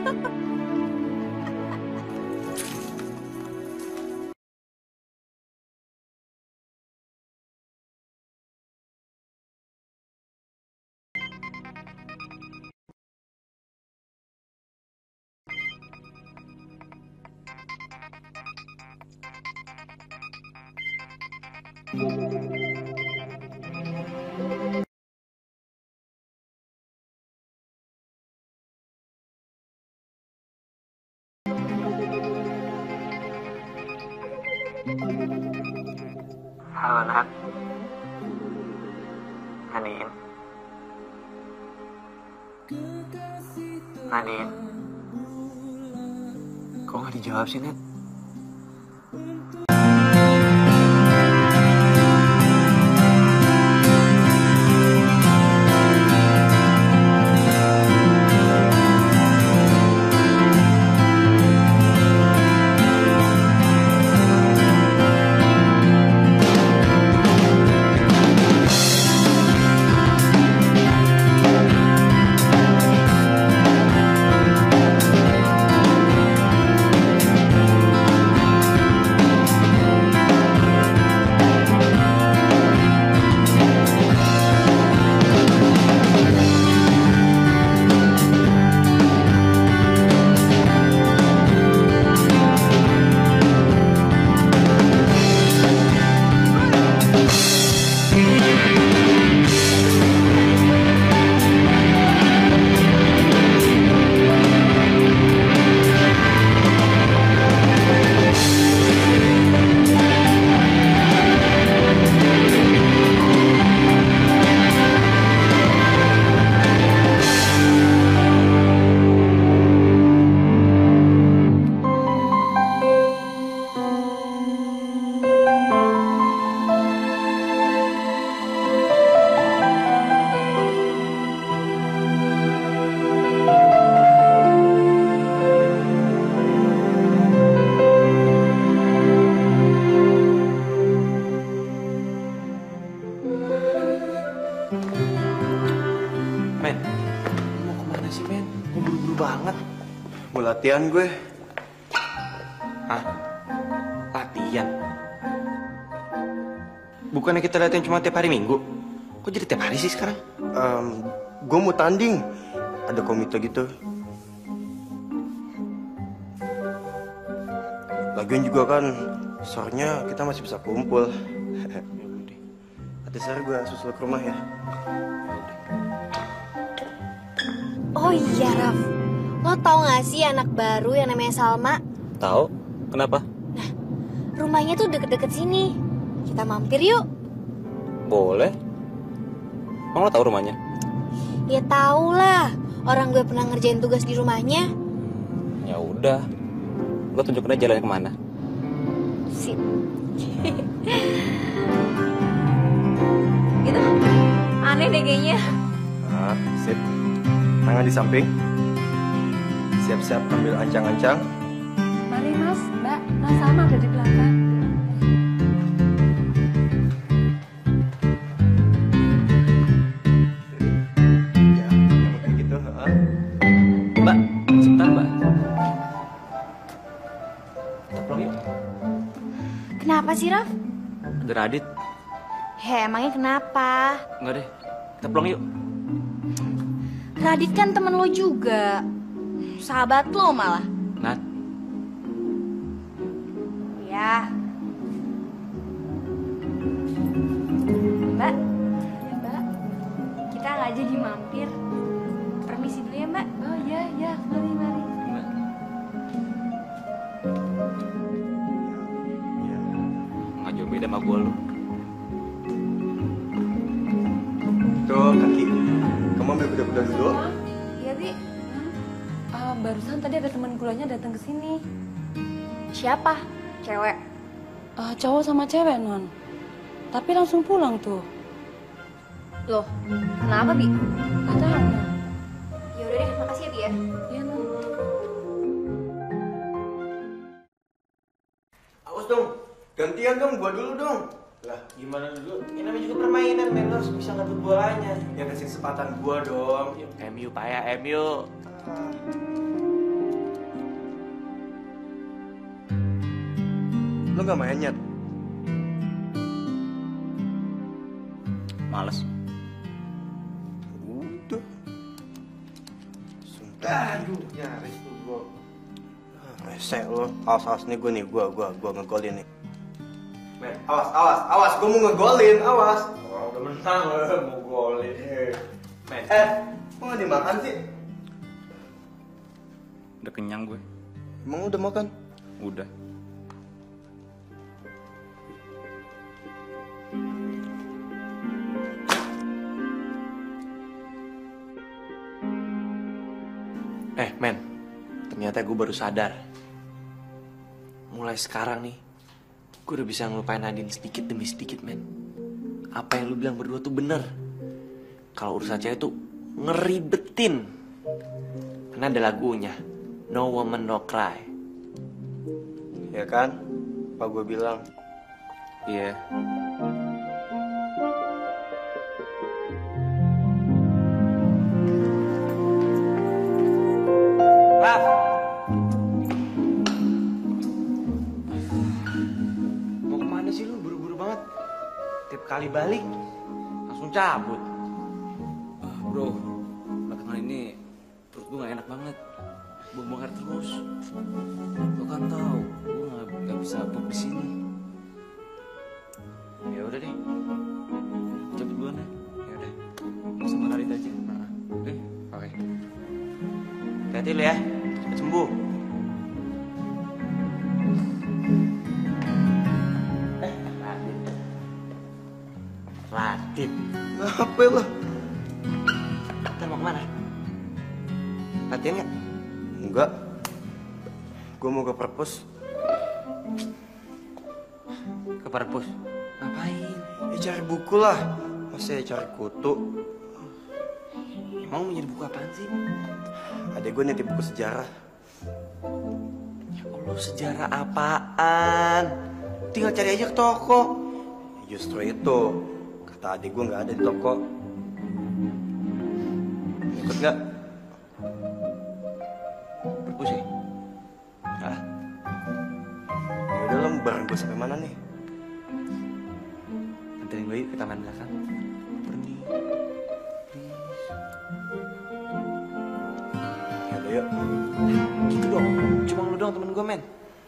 Halo, Nat. Nadine. Nadine. Kok gak dijawab sih, Nat? Mau latihan gue. Hah? Latihan? Bukannya kita latihan cuma tiap hari Minggu? Kok jadi tiap hari sih sekarang? Um, gue mau tanding. Ada komite gitu. Lagian juga kan, sorenya kita masih bisa kumpul. Hati sore gue susul ke rumah ya. Oh iya, Raf. Lo tau gak sih anak baru yang namanya Salma? Tahu? Kenapa? Rumahnya tuh deket-deket sini. Kita mampir yuk. Boleh. Emang lo tahu rumahnya? Ya tau lah. Orang gue pernah ngerjain tugas di rumahnya. Ya udah. Lo tunjukin aja jalannya kemana. Sip. Gitu. Aneh deh kayaknya. Nah, sip. Tangan di samping. Siap-siap ambil ancang-ancang. Mari mas, mbak, mas Salma ada di belakang. Ya, yang kayak gitu. Ha? Mbak, sebentar mbak. Kita pulang yuk. Kenapa sih, Raf? Ada Radit. Heh, emangnya kenapa? Enggak deh. Kita pulang yuk. Radit kan temen lo juga. Sahabat lo malah. Nat. Ya. Mbak. Mbak. Kita nggak jadi mampir. Permisi dulu ya, Mbak. Oh iya, iya, mari, mari. Nggak jauh beda sama gue lo. Tuh, kaki. Kamu ambil kuda-kuda dulu. Iya, Bi. Ah, barusan tadi ada teman kuliahnya datang ke sini. Siapa? Cewek. Ah, cowok sama cewek, Non. Tapi langsung pulang tuh. Loh, kenapa, Bi? Gak tahu, Non. Ya udah deh, makasih ya, Bi ya. Iya, Non. Awas dong. Gantian dong, gua dulu dong. Lah, gimana dulu? Ini namanya juga permainan, men. Lo harus bisa ngebut bolanya. Ya kasih kesempatan gua dong. M U Pak ya, M U. Lo gak main, Nyet? Males. Udah. Sumpah. Aduh, nyaris tuh gua. Ah, resek lo. Awas-awas nih gua nih, gua gua gua ngegolin nih. Men, awas, awas, awas, gua mau ngegolin, awas. Oh, udah menang lo, mau golin. Men, eh, kok gak dimakan sih? Udah kenyang gue. Emang udah makan? Udah. Eh, men. Ternyata gue baru sadar. Mulai sekarang nih, gue udah bisa ngelupain Nadine sedikit demi sedikit, men. Apa yang lu bilang berdua tuh bener. Kalau urusan cewek tuh ngeribetin. Karena ada lagunya, No Woman No Cry. Ya kan? Apa gue bilang? Iya. Raf! Mau kemana sih lu? Buru-buru banget. Tiap kali balik, langsung cabut. Ah, bro, belakangan ini perut gue gak enak banget. Buang-buang air terus. Lo kan tahu, gue gak, gak bisa pup di sini. Ya udah deh, cabut duluan ya. Ya udah, sama Radit aja. Nah, oke, oke. Hati-hati lu ya, cepet sembuh. Eh, Radit. Radit. Apa lo? Ntar mau kemana? Latihan nggak? Enggak. Gue mau ke perpus. Ke perpus? Ngapain? Ya cari buku lah. Masa ya cari kutu? Emang mau nyari buku apaan sih? Adek gue nitip buku sejarah. Ya Allah, sejarah apaan? Tinggal cari aja ke toko. Justru itu. Kata adik gue nggak ada di toko. Ikut nggak? Perpus ya? sampai mana nih? Anterin gue yuk ke taman belakang. Pergi. Ya udah yuk. Gitu dong. Cuma lu doang temen gue, men.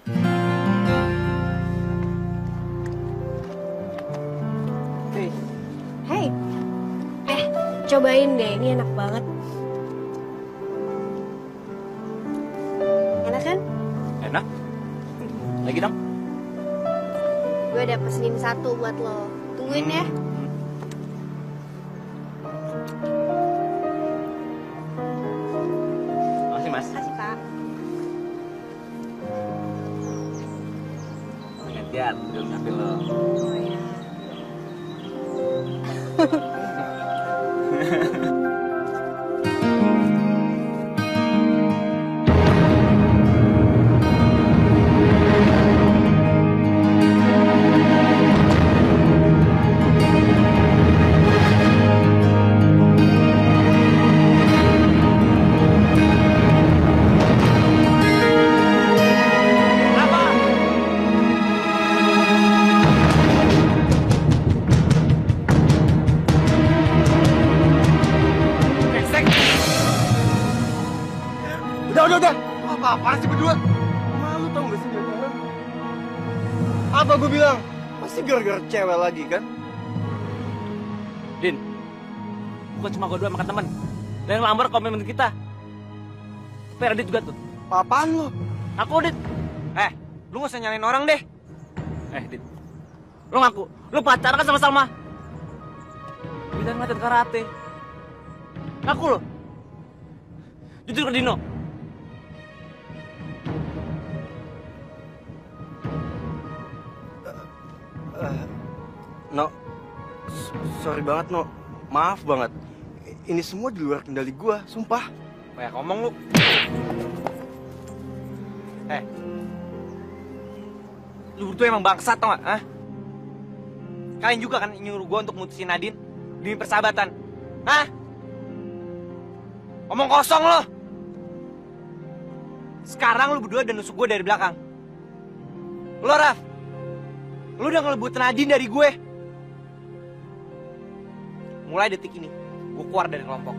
Hey, eh cobain deh, ini enak banget. Enak kan? Enak? Lagi dong? Gue udah pesenin satu buat lo. Tungguin ya. Makasih, Mas. Makasih, Pak. Gantian, belum ngambil lo. Oh ya. Udah, udah, udah. Apa-apaan sih berdua? Malu tau gak sih jadi orang? Apa gue bilang? Pasti gara-gara cewek lagi kan? Din, bukan cuma gue doang makan temen. Dan yang lamar komitmen kita. Tapi Radit juga tuh. Apaan lo? Aku, Dit. Eh, lu gak usah nyalain orang deh. Eh, Dit. Lu ngaku, lu pacaran kan sama Salma? Kita ngeliatin karate. Ngaku lo. Jujur ke Dino. Uh, no, S- sorry banget no, maaf banget. I- Ini semua di luar kendali gua, sumpah. Kayak ngomong lu. Eh, lu berdua emang bangsat tau gak? Hah? Kalian juga kan nyuruh gua untuk mutusin Nadine demi persahabatan. Hah? Omong kosong lo. Sekarang lu berdua udah nusuk gue dari belakang. Lo, Raf, lu udah ngelebut Nadine dari gue. Mulai detik ini, gue keluar dari kelompok.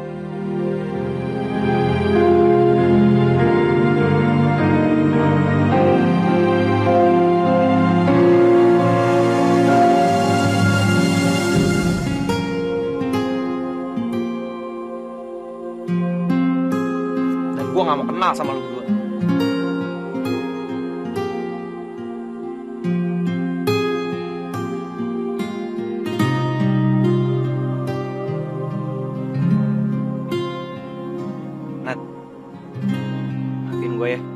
Dan gue gak mau kenal sama lu berdua. Nat, maafin gue ya.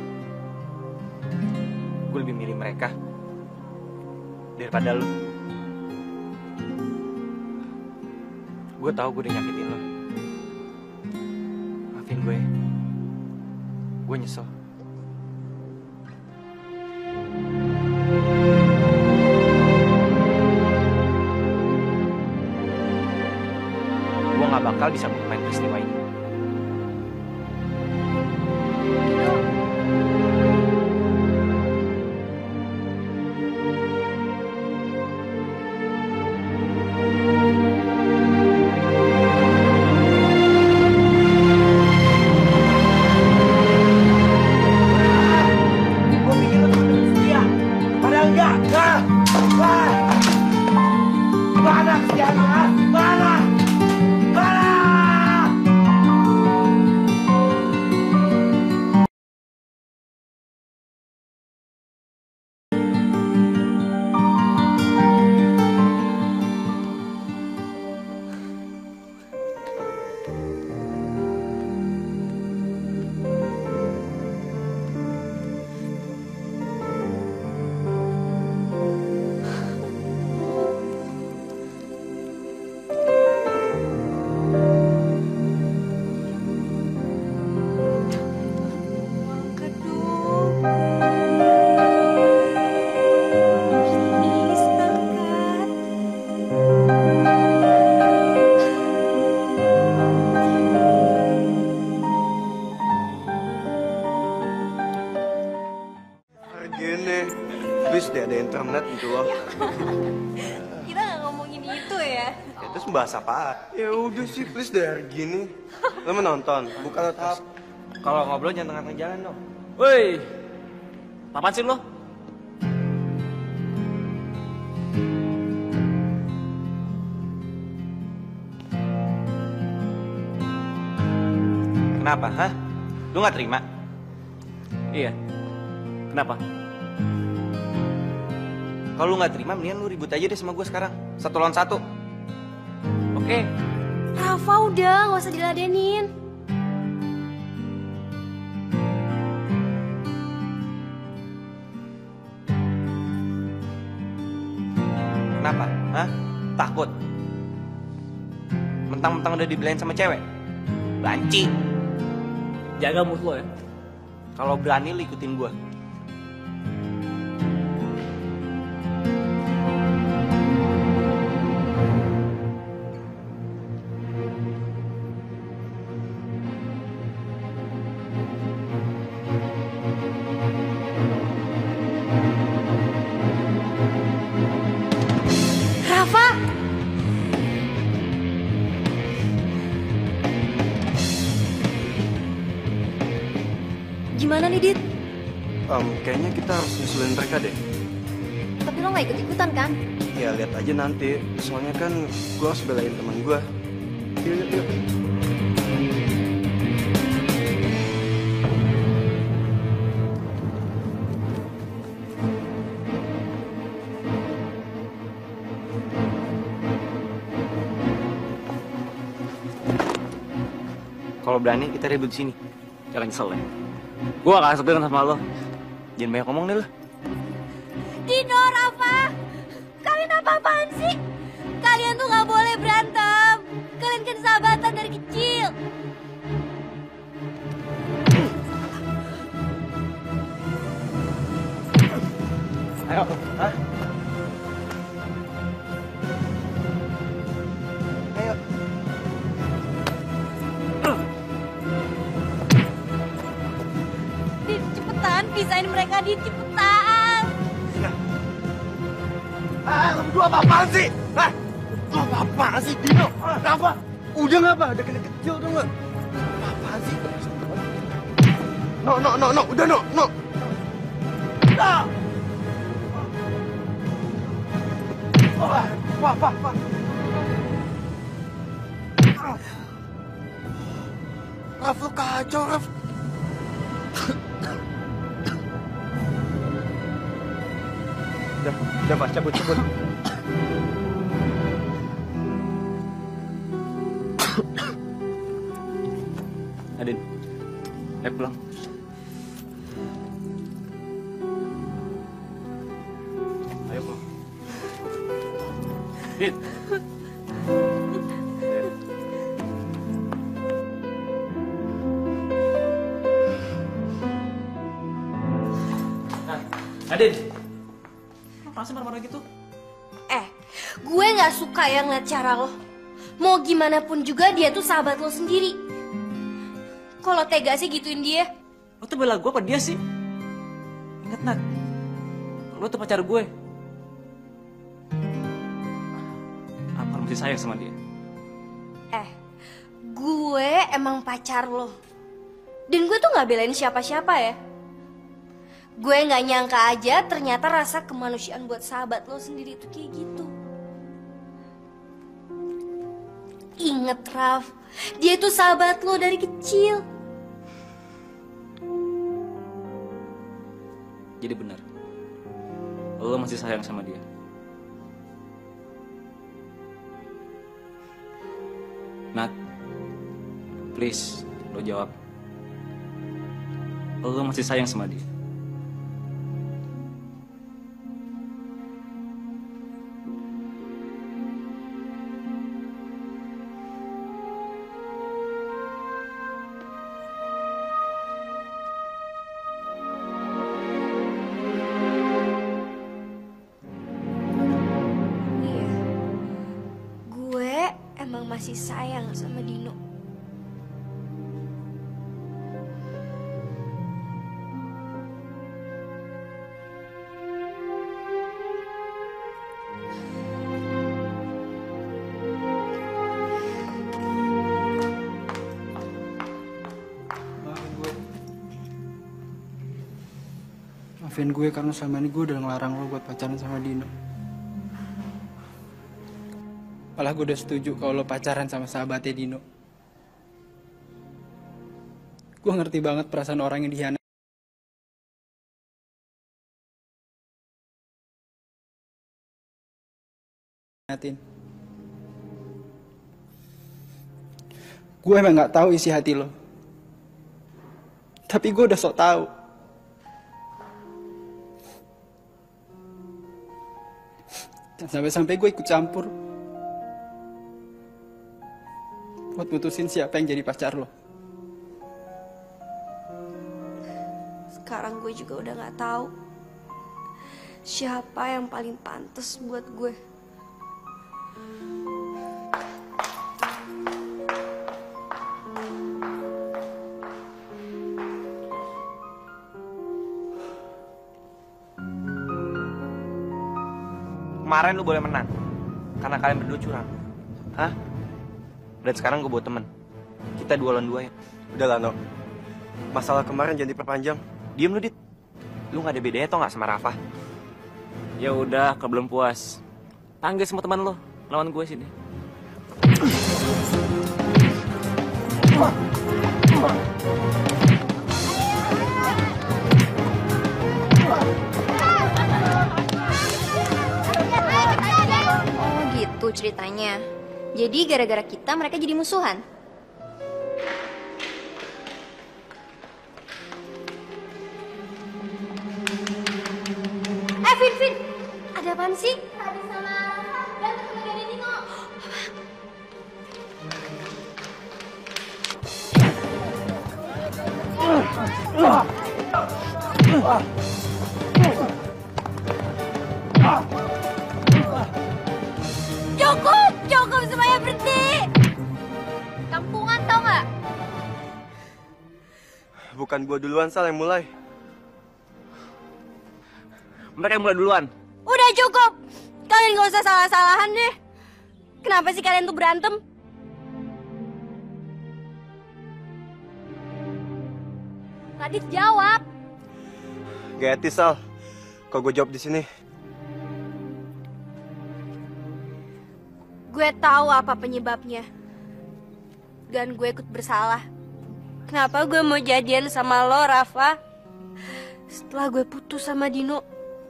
Gue lebih milih mereka daripada lu. Gue tahu gue udah nyakitin lo. Maafin gue ya. Gue nyesel. Gue gak bakal bisa melupain peristiwa ini. Mana kesiannya? Mana? Mana? gini. Please deh ada internet gitu loh. Kita nggak ngomongin itu ya. Ya, terus bahas apa? Ya udah sih, please deh hari gini. Lo menonton, bukan lo terus. Kalau ngobrol jangan tengah jalan dong. Woi, apaan sih lo? Kenapa, hah? Lu nggak terima? Iya. Kenapa? Kalau lu nggak terima, mendingan lu ribut aja deh sama gue sekarang. Satu lawan satu. Oke. Rafa udah, nggak usah diladenin. Kenapa? Hah? Takut? Mentang-mentang udah dibelain sama cewek? Banci. Jaga mulut lo ya. Kalau berani lu ikutin gue. Rafa! Gimana nih, Dit? Um, kayaknya kita harus nyusulin mereka deh. Tapi lo nggak ikut-ikutan kan? Ya lihat aja nanti. Soalnya kan gue harus belain teman gue. Yuk, yuk, yuk. Kalau berani kita ribut di sini. Jangan nyesel ya. Gua gak sepirin sama lo. Jangan banyak ngomong deh lo. Dino, Rafa, kalian apa-apaan sih? Kalian tuh gak boleh berantem. Kalian kan sahabatan dari kecil. Ayo, hah? Ayo. Dit, cepetan pisahin mereka, Dit, cepetan. Ah, lu berdua apa-apaan sih? Hah? Lu apa-apaan sih, Dino? Kenapa? Udah ngapa? Udah kena kecil tuh nggak? Apa-apaan sih? No, no, no, no. Udah, no, no. Ah! Oh, apa, apa, apa? Raf, lu kacau, Raf. Udah, udah Pak, cabut, cabut. Adin, ayo pulang. Ayo pulang. Dit. Nah, Adin. Apa sih marah-marah gitu? Eh, gue gak suka ya ngeliat cara lo. Mau gimana pun juga dia tuh sahabat lo sendiri. Kalau tega sih gituin dia. Lo tuh bela gue apa dia sih? Ingat, Nat. Lo tuh pacar gue. Apa lo masih sayang sama dia? Eh, gue emang pacar lo. Dan gue tuh gak belain siapa-siapa ya. Gue gak nyangka aja ternyata rasa kemanusiaan buat sahabat lo sendiri tuh kayak gitu. Ingat, Raf, dia tuh sahabat lo dari kecil. Jadi benar. Lo masih sayang sama dia. Nat, please, lo jawab. Lo masih sayang sama dia. Iya, gue emang masih sayang sama Dino. Maafin gue karena selama ini gue udah ngelarang lo buat pacaran sama Dino. Malah gue udah setuju kalau lo pacaran sama sahabatnya Dino. Gue ngerti banget perasaan orang yang dikhianati. Gue emang gak tahu isi hati lo. Tapi gue udah sok tahu. Dan sampai-sampai gue ikut campur buat putusin siapa yang jadi pacar lo. Sekarang gue juga udah gak tahu siapa yang paling pantas buat gue. Kemarin lu boleh menang karena kalian berdua curang. Hah? Dan sekarang gue buat temen. Kita dua lawan dua ya. Udah lah, No. Masalah kemarin jadi perpanjang. Diem lu, Dit. Lu gak ada bedanya tau gak sama Rafa? Ya udah, kalau belum puas, panggil semua teman lo lawan gue sini. Oh gitu ceritanya. Jadi gara-gara kita mereka jadi musuhan. Eh, Vin, Vin. Ada apaan sih? Tadi sama Rafa dan ketemu dari Dino. Cukup, cukup semuanya berhenti. Kampungan tau nggak? Bukan gua duluan, Sal, yang mulai. Mereka yang mulai duluan. Udah cukup. Kalian gak usah salah-salahan deh. Kenapa sih kalian tuh berantem? Radit jawab. Gak etis, Sal. Kalau gue jawab di sini. Gue tahu apa penyebabnya. Dan gue ikut bersalah. Kenapa gue mau jadian sama lo, Rafa? Setelah gue putus sama Dino.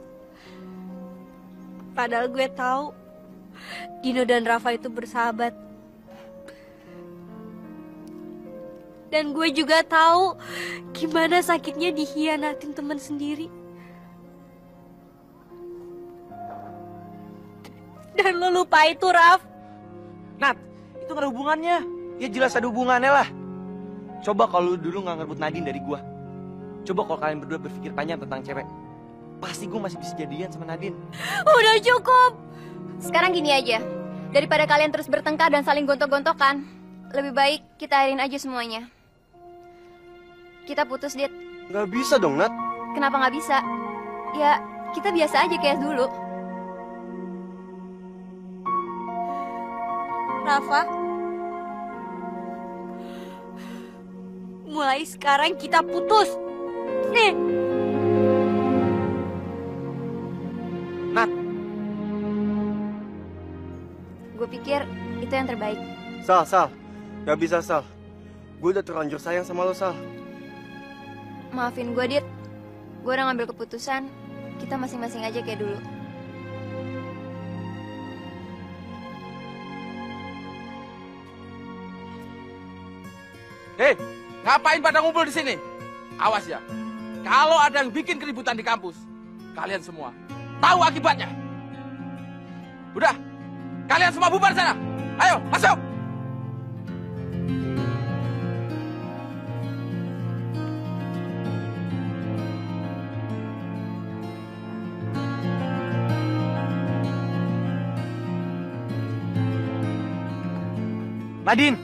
Padahal gue tahu Dino dan Rafa itu bersahabat. Dan gue juga tahu gimana sakitnya dikhianatin teman sendiri. Dan lo lupa itu, Raf. Nat, itu gak ada hubungannya. Ya jelas ada hubungannya lah. Coba kalau lu dulu gak ngerebut Nadine dari gua. Coba kalau kalian berdua berpikir panjang tentang cewek. Pasti gue masih bisa jadian sama Nadine. Udah cukup. Sekarang gini aja. Daripada kalian terus bertengkar dan saling gontok-gontokan, lebih baik kita airin aja semuanya. Kita putus, Dit. Gak bisa dong, Nat. Kenapa nggak bisa? Ya, kita biasa aja kayak dulu. Rafa, mulai sekarang kita putus. Nih. Nat. Gue pikir itu yang terbaik. Sal, Sal. Gak bisa, Sal. Gue udah terlanjur sayang sama lo, Sal. Maafin gue, Dit. Gue udah ngambil keputusan. Kita masing-masing aja kayak dulu. Hei, ngapain pada ngumpul di sini? Awas ya, kalau ada yang bikin keributan di kampus, kalian semua tahu akibatnya. Udah, kalian semua bubar sana. Ayo, masuk. Nadine.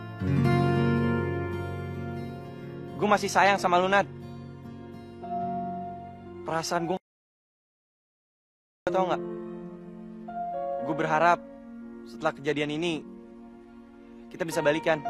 Gue masih sayang sama lu, Nat. Perasaan gue tau gak? Gue berharap setelah kejadian ini kita bisa balikan.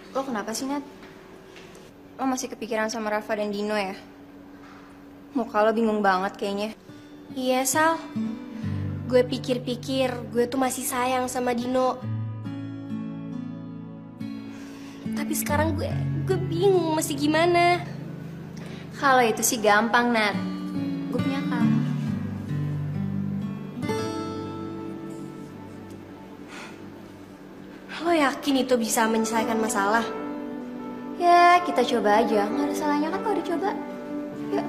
Lo kenapa sih, Nat? Lo masih kepikiran sama Rafa dan Dino ya? Muka lo bingung banget kayaknya. Iya, Sal. Gue pikir-pikir gue tuh masih sayang sama Dino. Tapi sekarang gue gue bingung mesti gimana. Kalau itu sih gampang, Nat. Gue punya akal. Lo yakin itu bisa menyelesaikan masalah? Ya, kita coba aja. Nggak ada salahnya kan kalau dicoba. Yuk.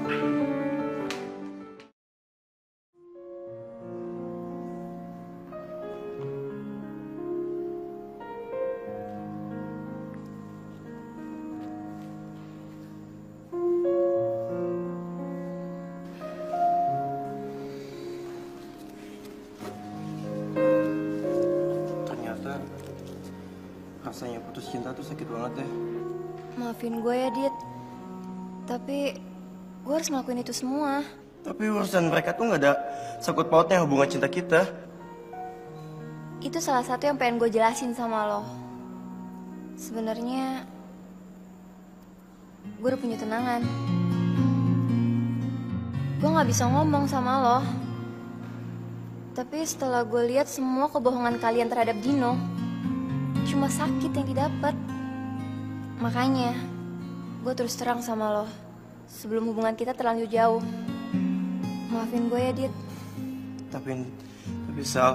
Ternyata rasanya putus cinta tuh sakit banget ya. Maafin gue ya, Dit. Tapi gue harus ngelakuin itu semua. Tapi urusan mereka tuh nggak ada sangkut pautnya hubungan cinta kita. Itu salah satu yang pengen gue jelasin sama lo. Sebenarnya gue udah punya tunangan. Gue nggak bisa ngomong sama lo. Tapi setelah gue lihat semua kebohongan kalian terhadap Dino, cuma sakit yang didapat. Makanya gue terus terang sama lo sebelum hubungan kita terlanjur jauh. Maafin gue ya, Dit. Tapi, tapi Sal.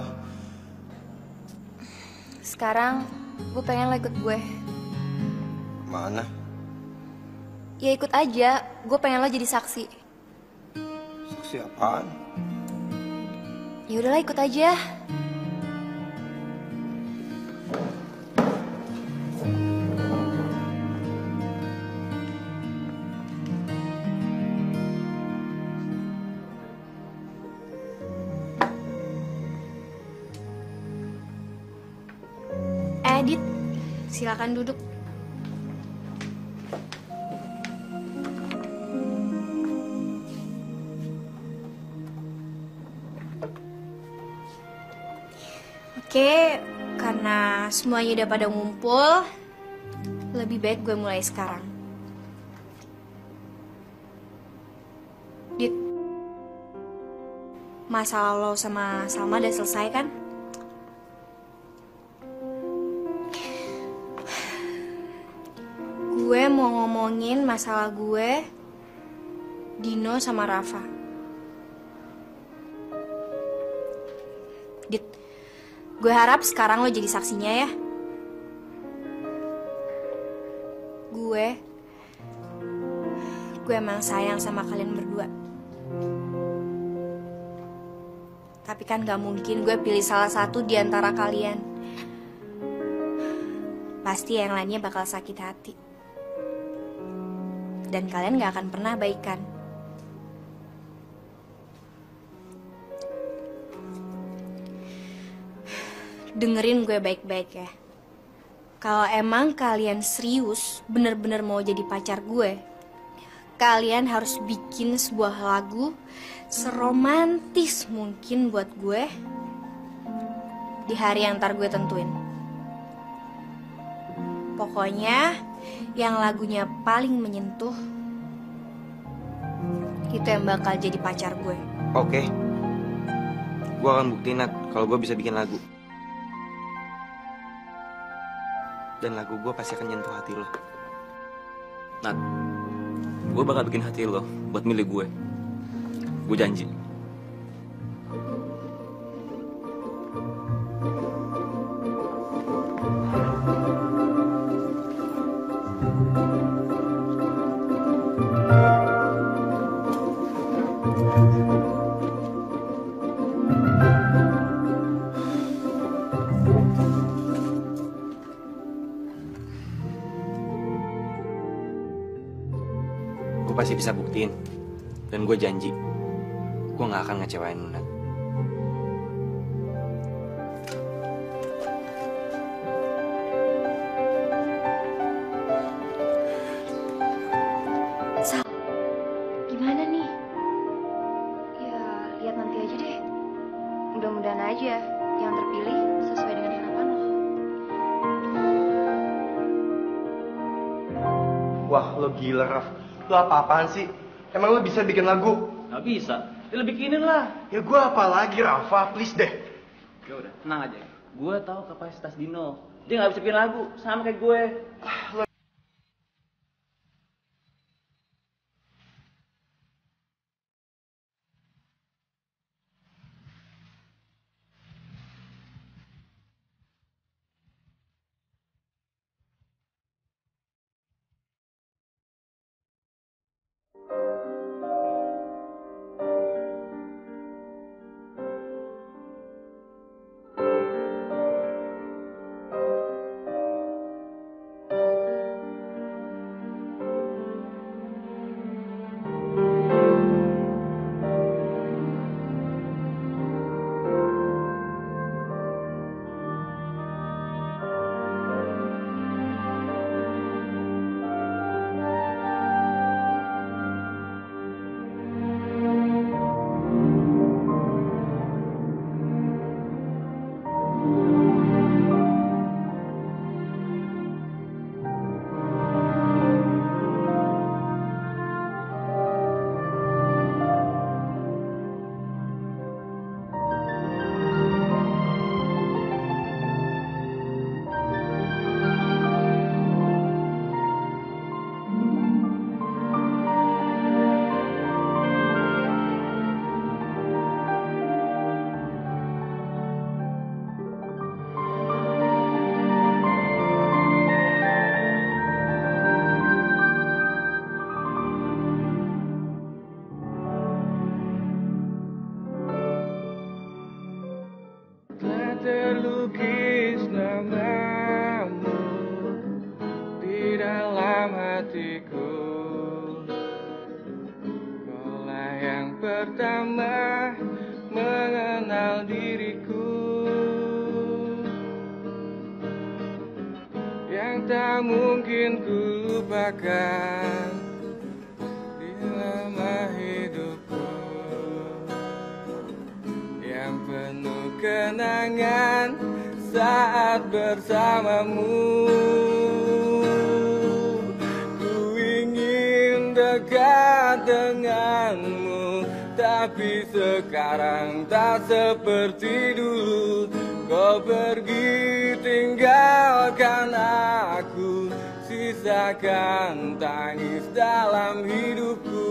Sekarang gue pengen lo ikut gue. Mana? Ya ikut aja, gue pengen lo jadi saksi. Saksi apaan? Ya udahlah, ikut aja. Edit, silakan duduk. Oke, karena semuanya udah pada ngumpul, lebih baik gue mulai sekarang. Dit, masalah lo sama Salma udah selesai kan? Gue mau ngomongin masalah gue, Dino sama Rafa. Dit, gue harap sekarang lo jadi saksinya ya. Gue, gue emang sayang sama kalian berdua. Tapi kan gak mungkin gue pilih salah satu di antara kalian. Pasti yang lainnya bakal sakit hati. Dan kalian gak akan pernah baikan. Dengerin gue baik-baik ya. Kalau emang kalian serius bener-bener mau jadi pacar gue, kalian harus bikin sebuah lagu seromantis mungkin buat gue di hari yang ntar gue tentuin. Pokoknya yang lagunya paling menyentuh itu yang bakal jadi pacar gue. Oke. Gue akan buktiin, Nat, kalau gue bisa bikin lagu. Dan lagu gue pasti akan nyentuh hati lo. Nat, gue bakal bikin hati lo buat milih gue. Gue janji. Gue pasti bisa buktiin. Dan gue janji, gue gak akan ngecewain lo, Nat. Sal, gimana nih? Ya, lihat nanti aja deh. Mudah-mudahan aja yang terpilih sesuai dengan harapan lo. Wah, lo gila, Raf. Lo apa-apaan sih? Emang lo bisa bikin lagu? Gak bisa. Ya lo bikinin lah. Ya gue apa lagi, Rafa? Please deh. Ya udah, tenang aja. Gue tahu kapasitas Dino. Dia nggak bisa bikin lagu, sama kayak gue. Ah, lo terlukis namamu di dalam hatiku. Kaulah yang pertama mengenal diriku, yang tak mungkin ku lupakan di lama hidupku, yang penuh kenangan saat bersamamu. Ku ingin dekat denganmu, tapi sekarang tak seperti dulu. Kau pergi tinggalkan aku, sisakan tangis dalam hidupku.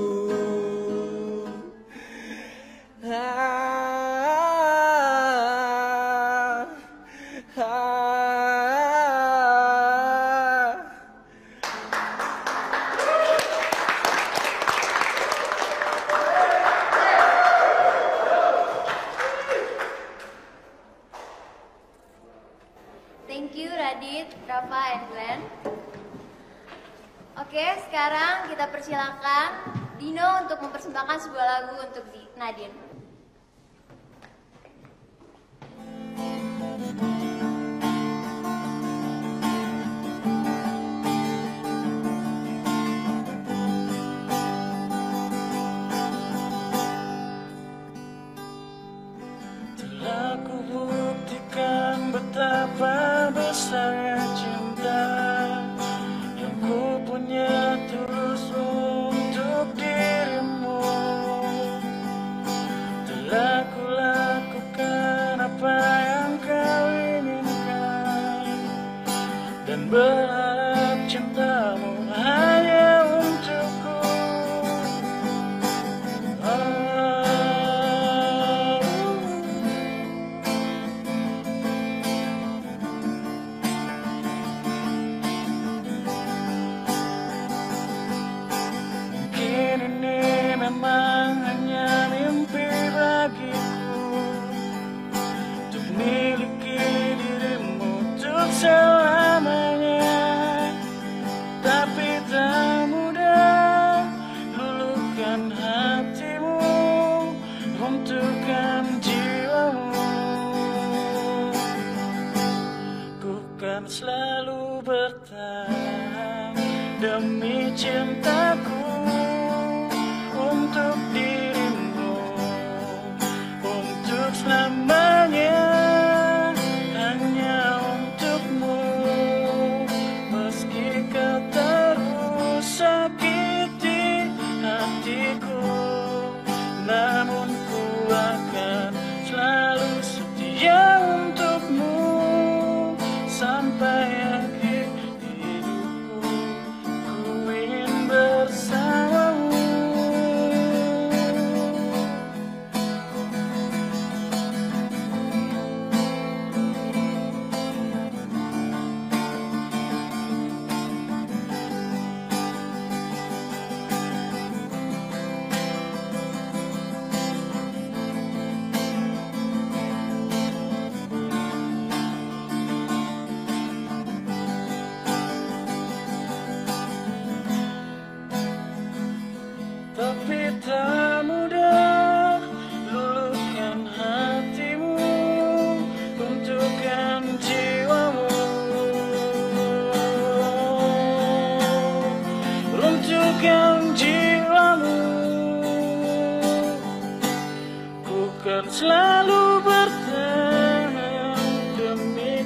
Ah, Thank you Radit, Rafa, and Glenn. Oke, sekarang kita persilakan Dino untuk mempersembahkan sebuah lagu untuk di Nadine. Telah ku buktikan betapa besarnya cinta yang ku punya tulus untuk dirimu. Telah ku lakukan apa yang kau inginkan dan berharap cintamu hanya untukku. Oh. Memang hanya mimpi bagiku untuk miliki dirimu untuk selamanya, tapi tak mudah luluhkan hatimu, runtuhkan jiwamu. Ku kan selalu bertahan demi cintaku untuk dirimu, untuk selamanya, hanya untukmu. Meski kau terus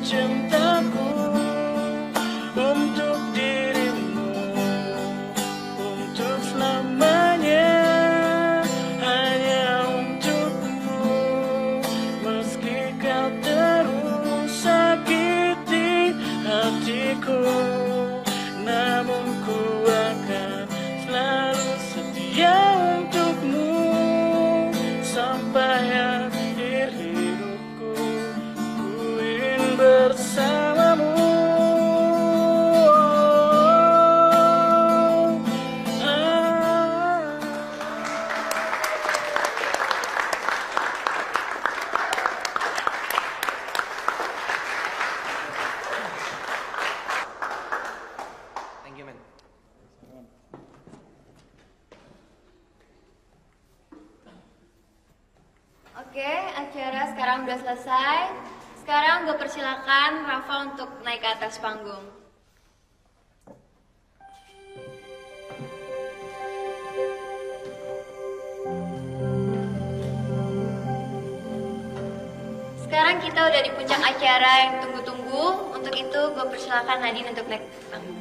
cintaku untuk dirimu, untuk selamanya, hanya untukmu. Meski kau terus sakiti hatiku, namun ku akan selalu setia untukmu sampai akhir hidupku. Ku ingin bersamamu. Thank you, man. Oke, acara sekarang udah selesai. Sekarang gue persilakan Rafa untuk naik ke atas panggung. Sekarang kita udah di puncak acara yang tunggu-tunggu. Untuk itu gue persilakan Nadine untuk naik ke panggung.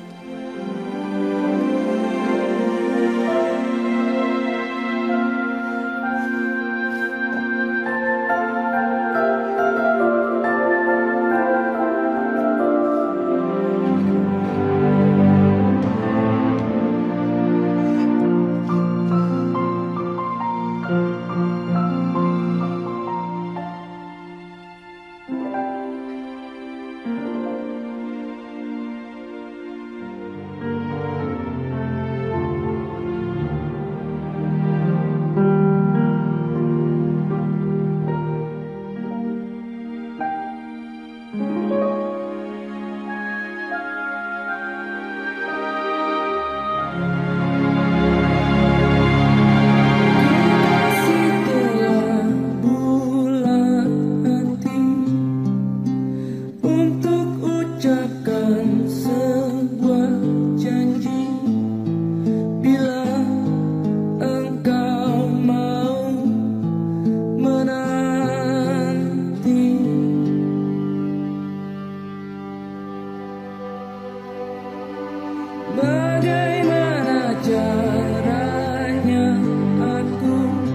Bagaimana caranya aku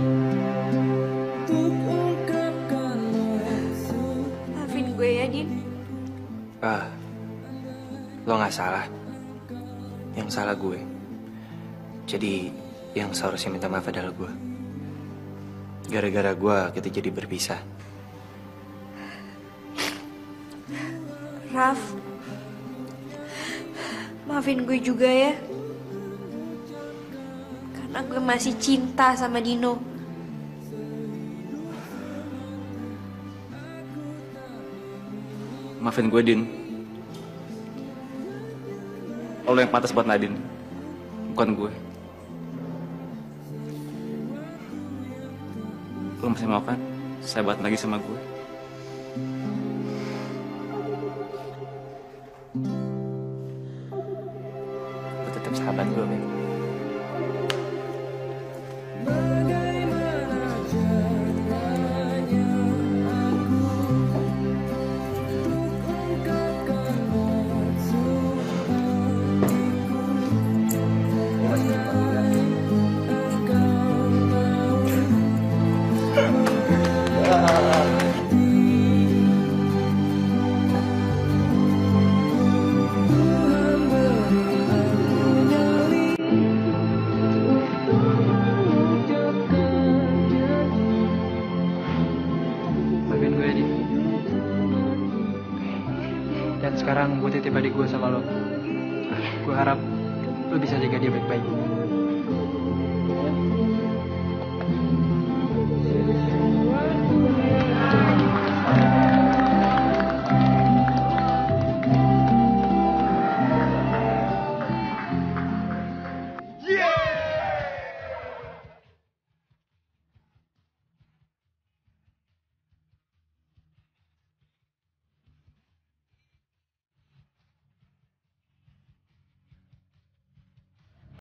untuk ungkapkan maksud. Maafin gue ya, Din. Ah, lo nggak salah. Yang salah gue. Jadi yang seharusnya minta maaf adalah gue. Gara-gara gue kita jadi berpisah. Raf, maafin gue juga ya. Karena gue masih cinta sama Dino. Maafin gue, Din. Lo yang pantas buat Nadine, bukan gue. Lo masih mau kan sahabat lagi sama gue? Lo tetap sahabat gue, men. Dan sekarang gue titip adik gue sama lo. Gue harap lo bisa jaga dia baik-baik.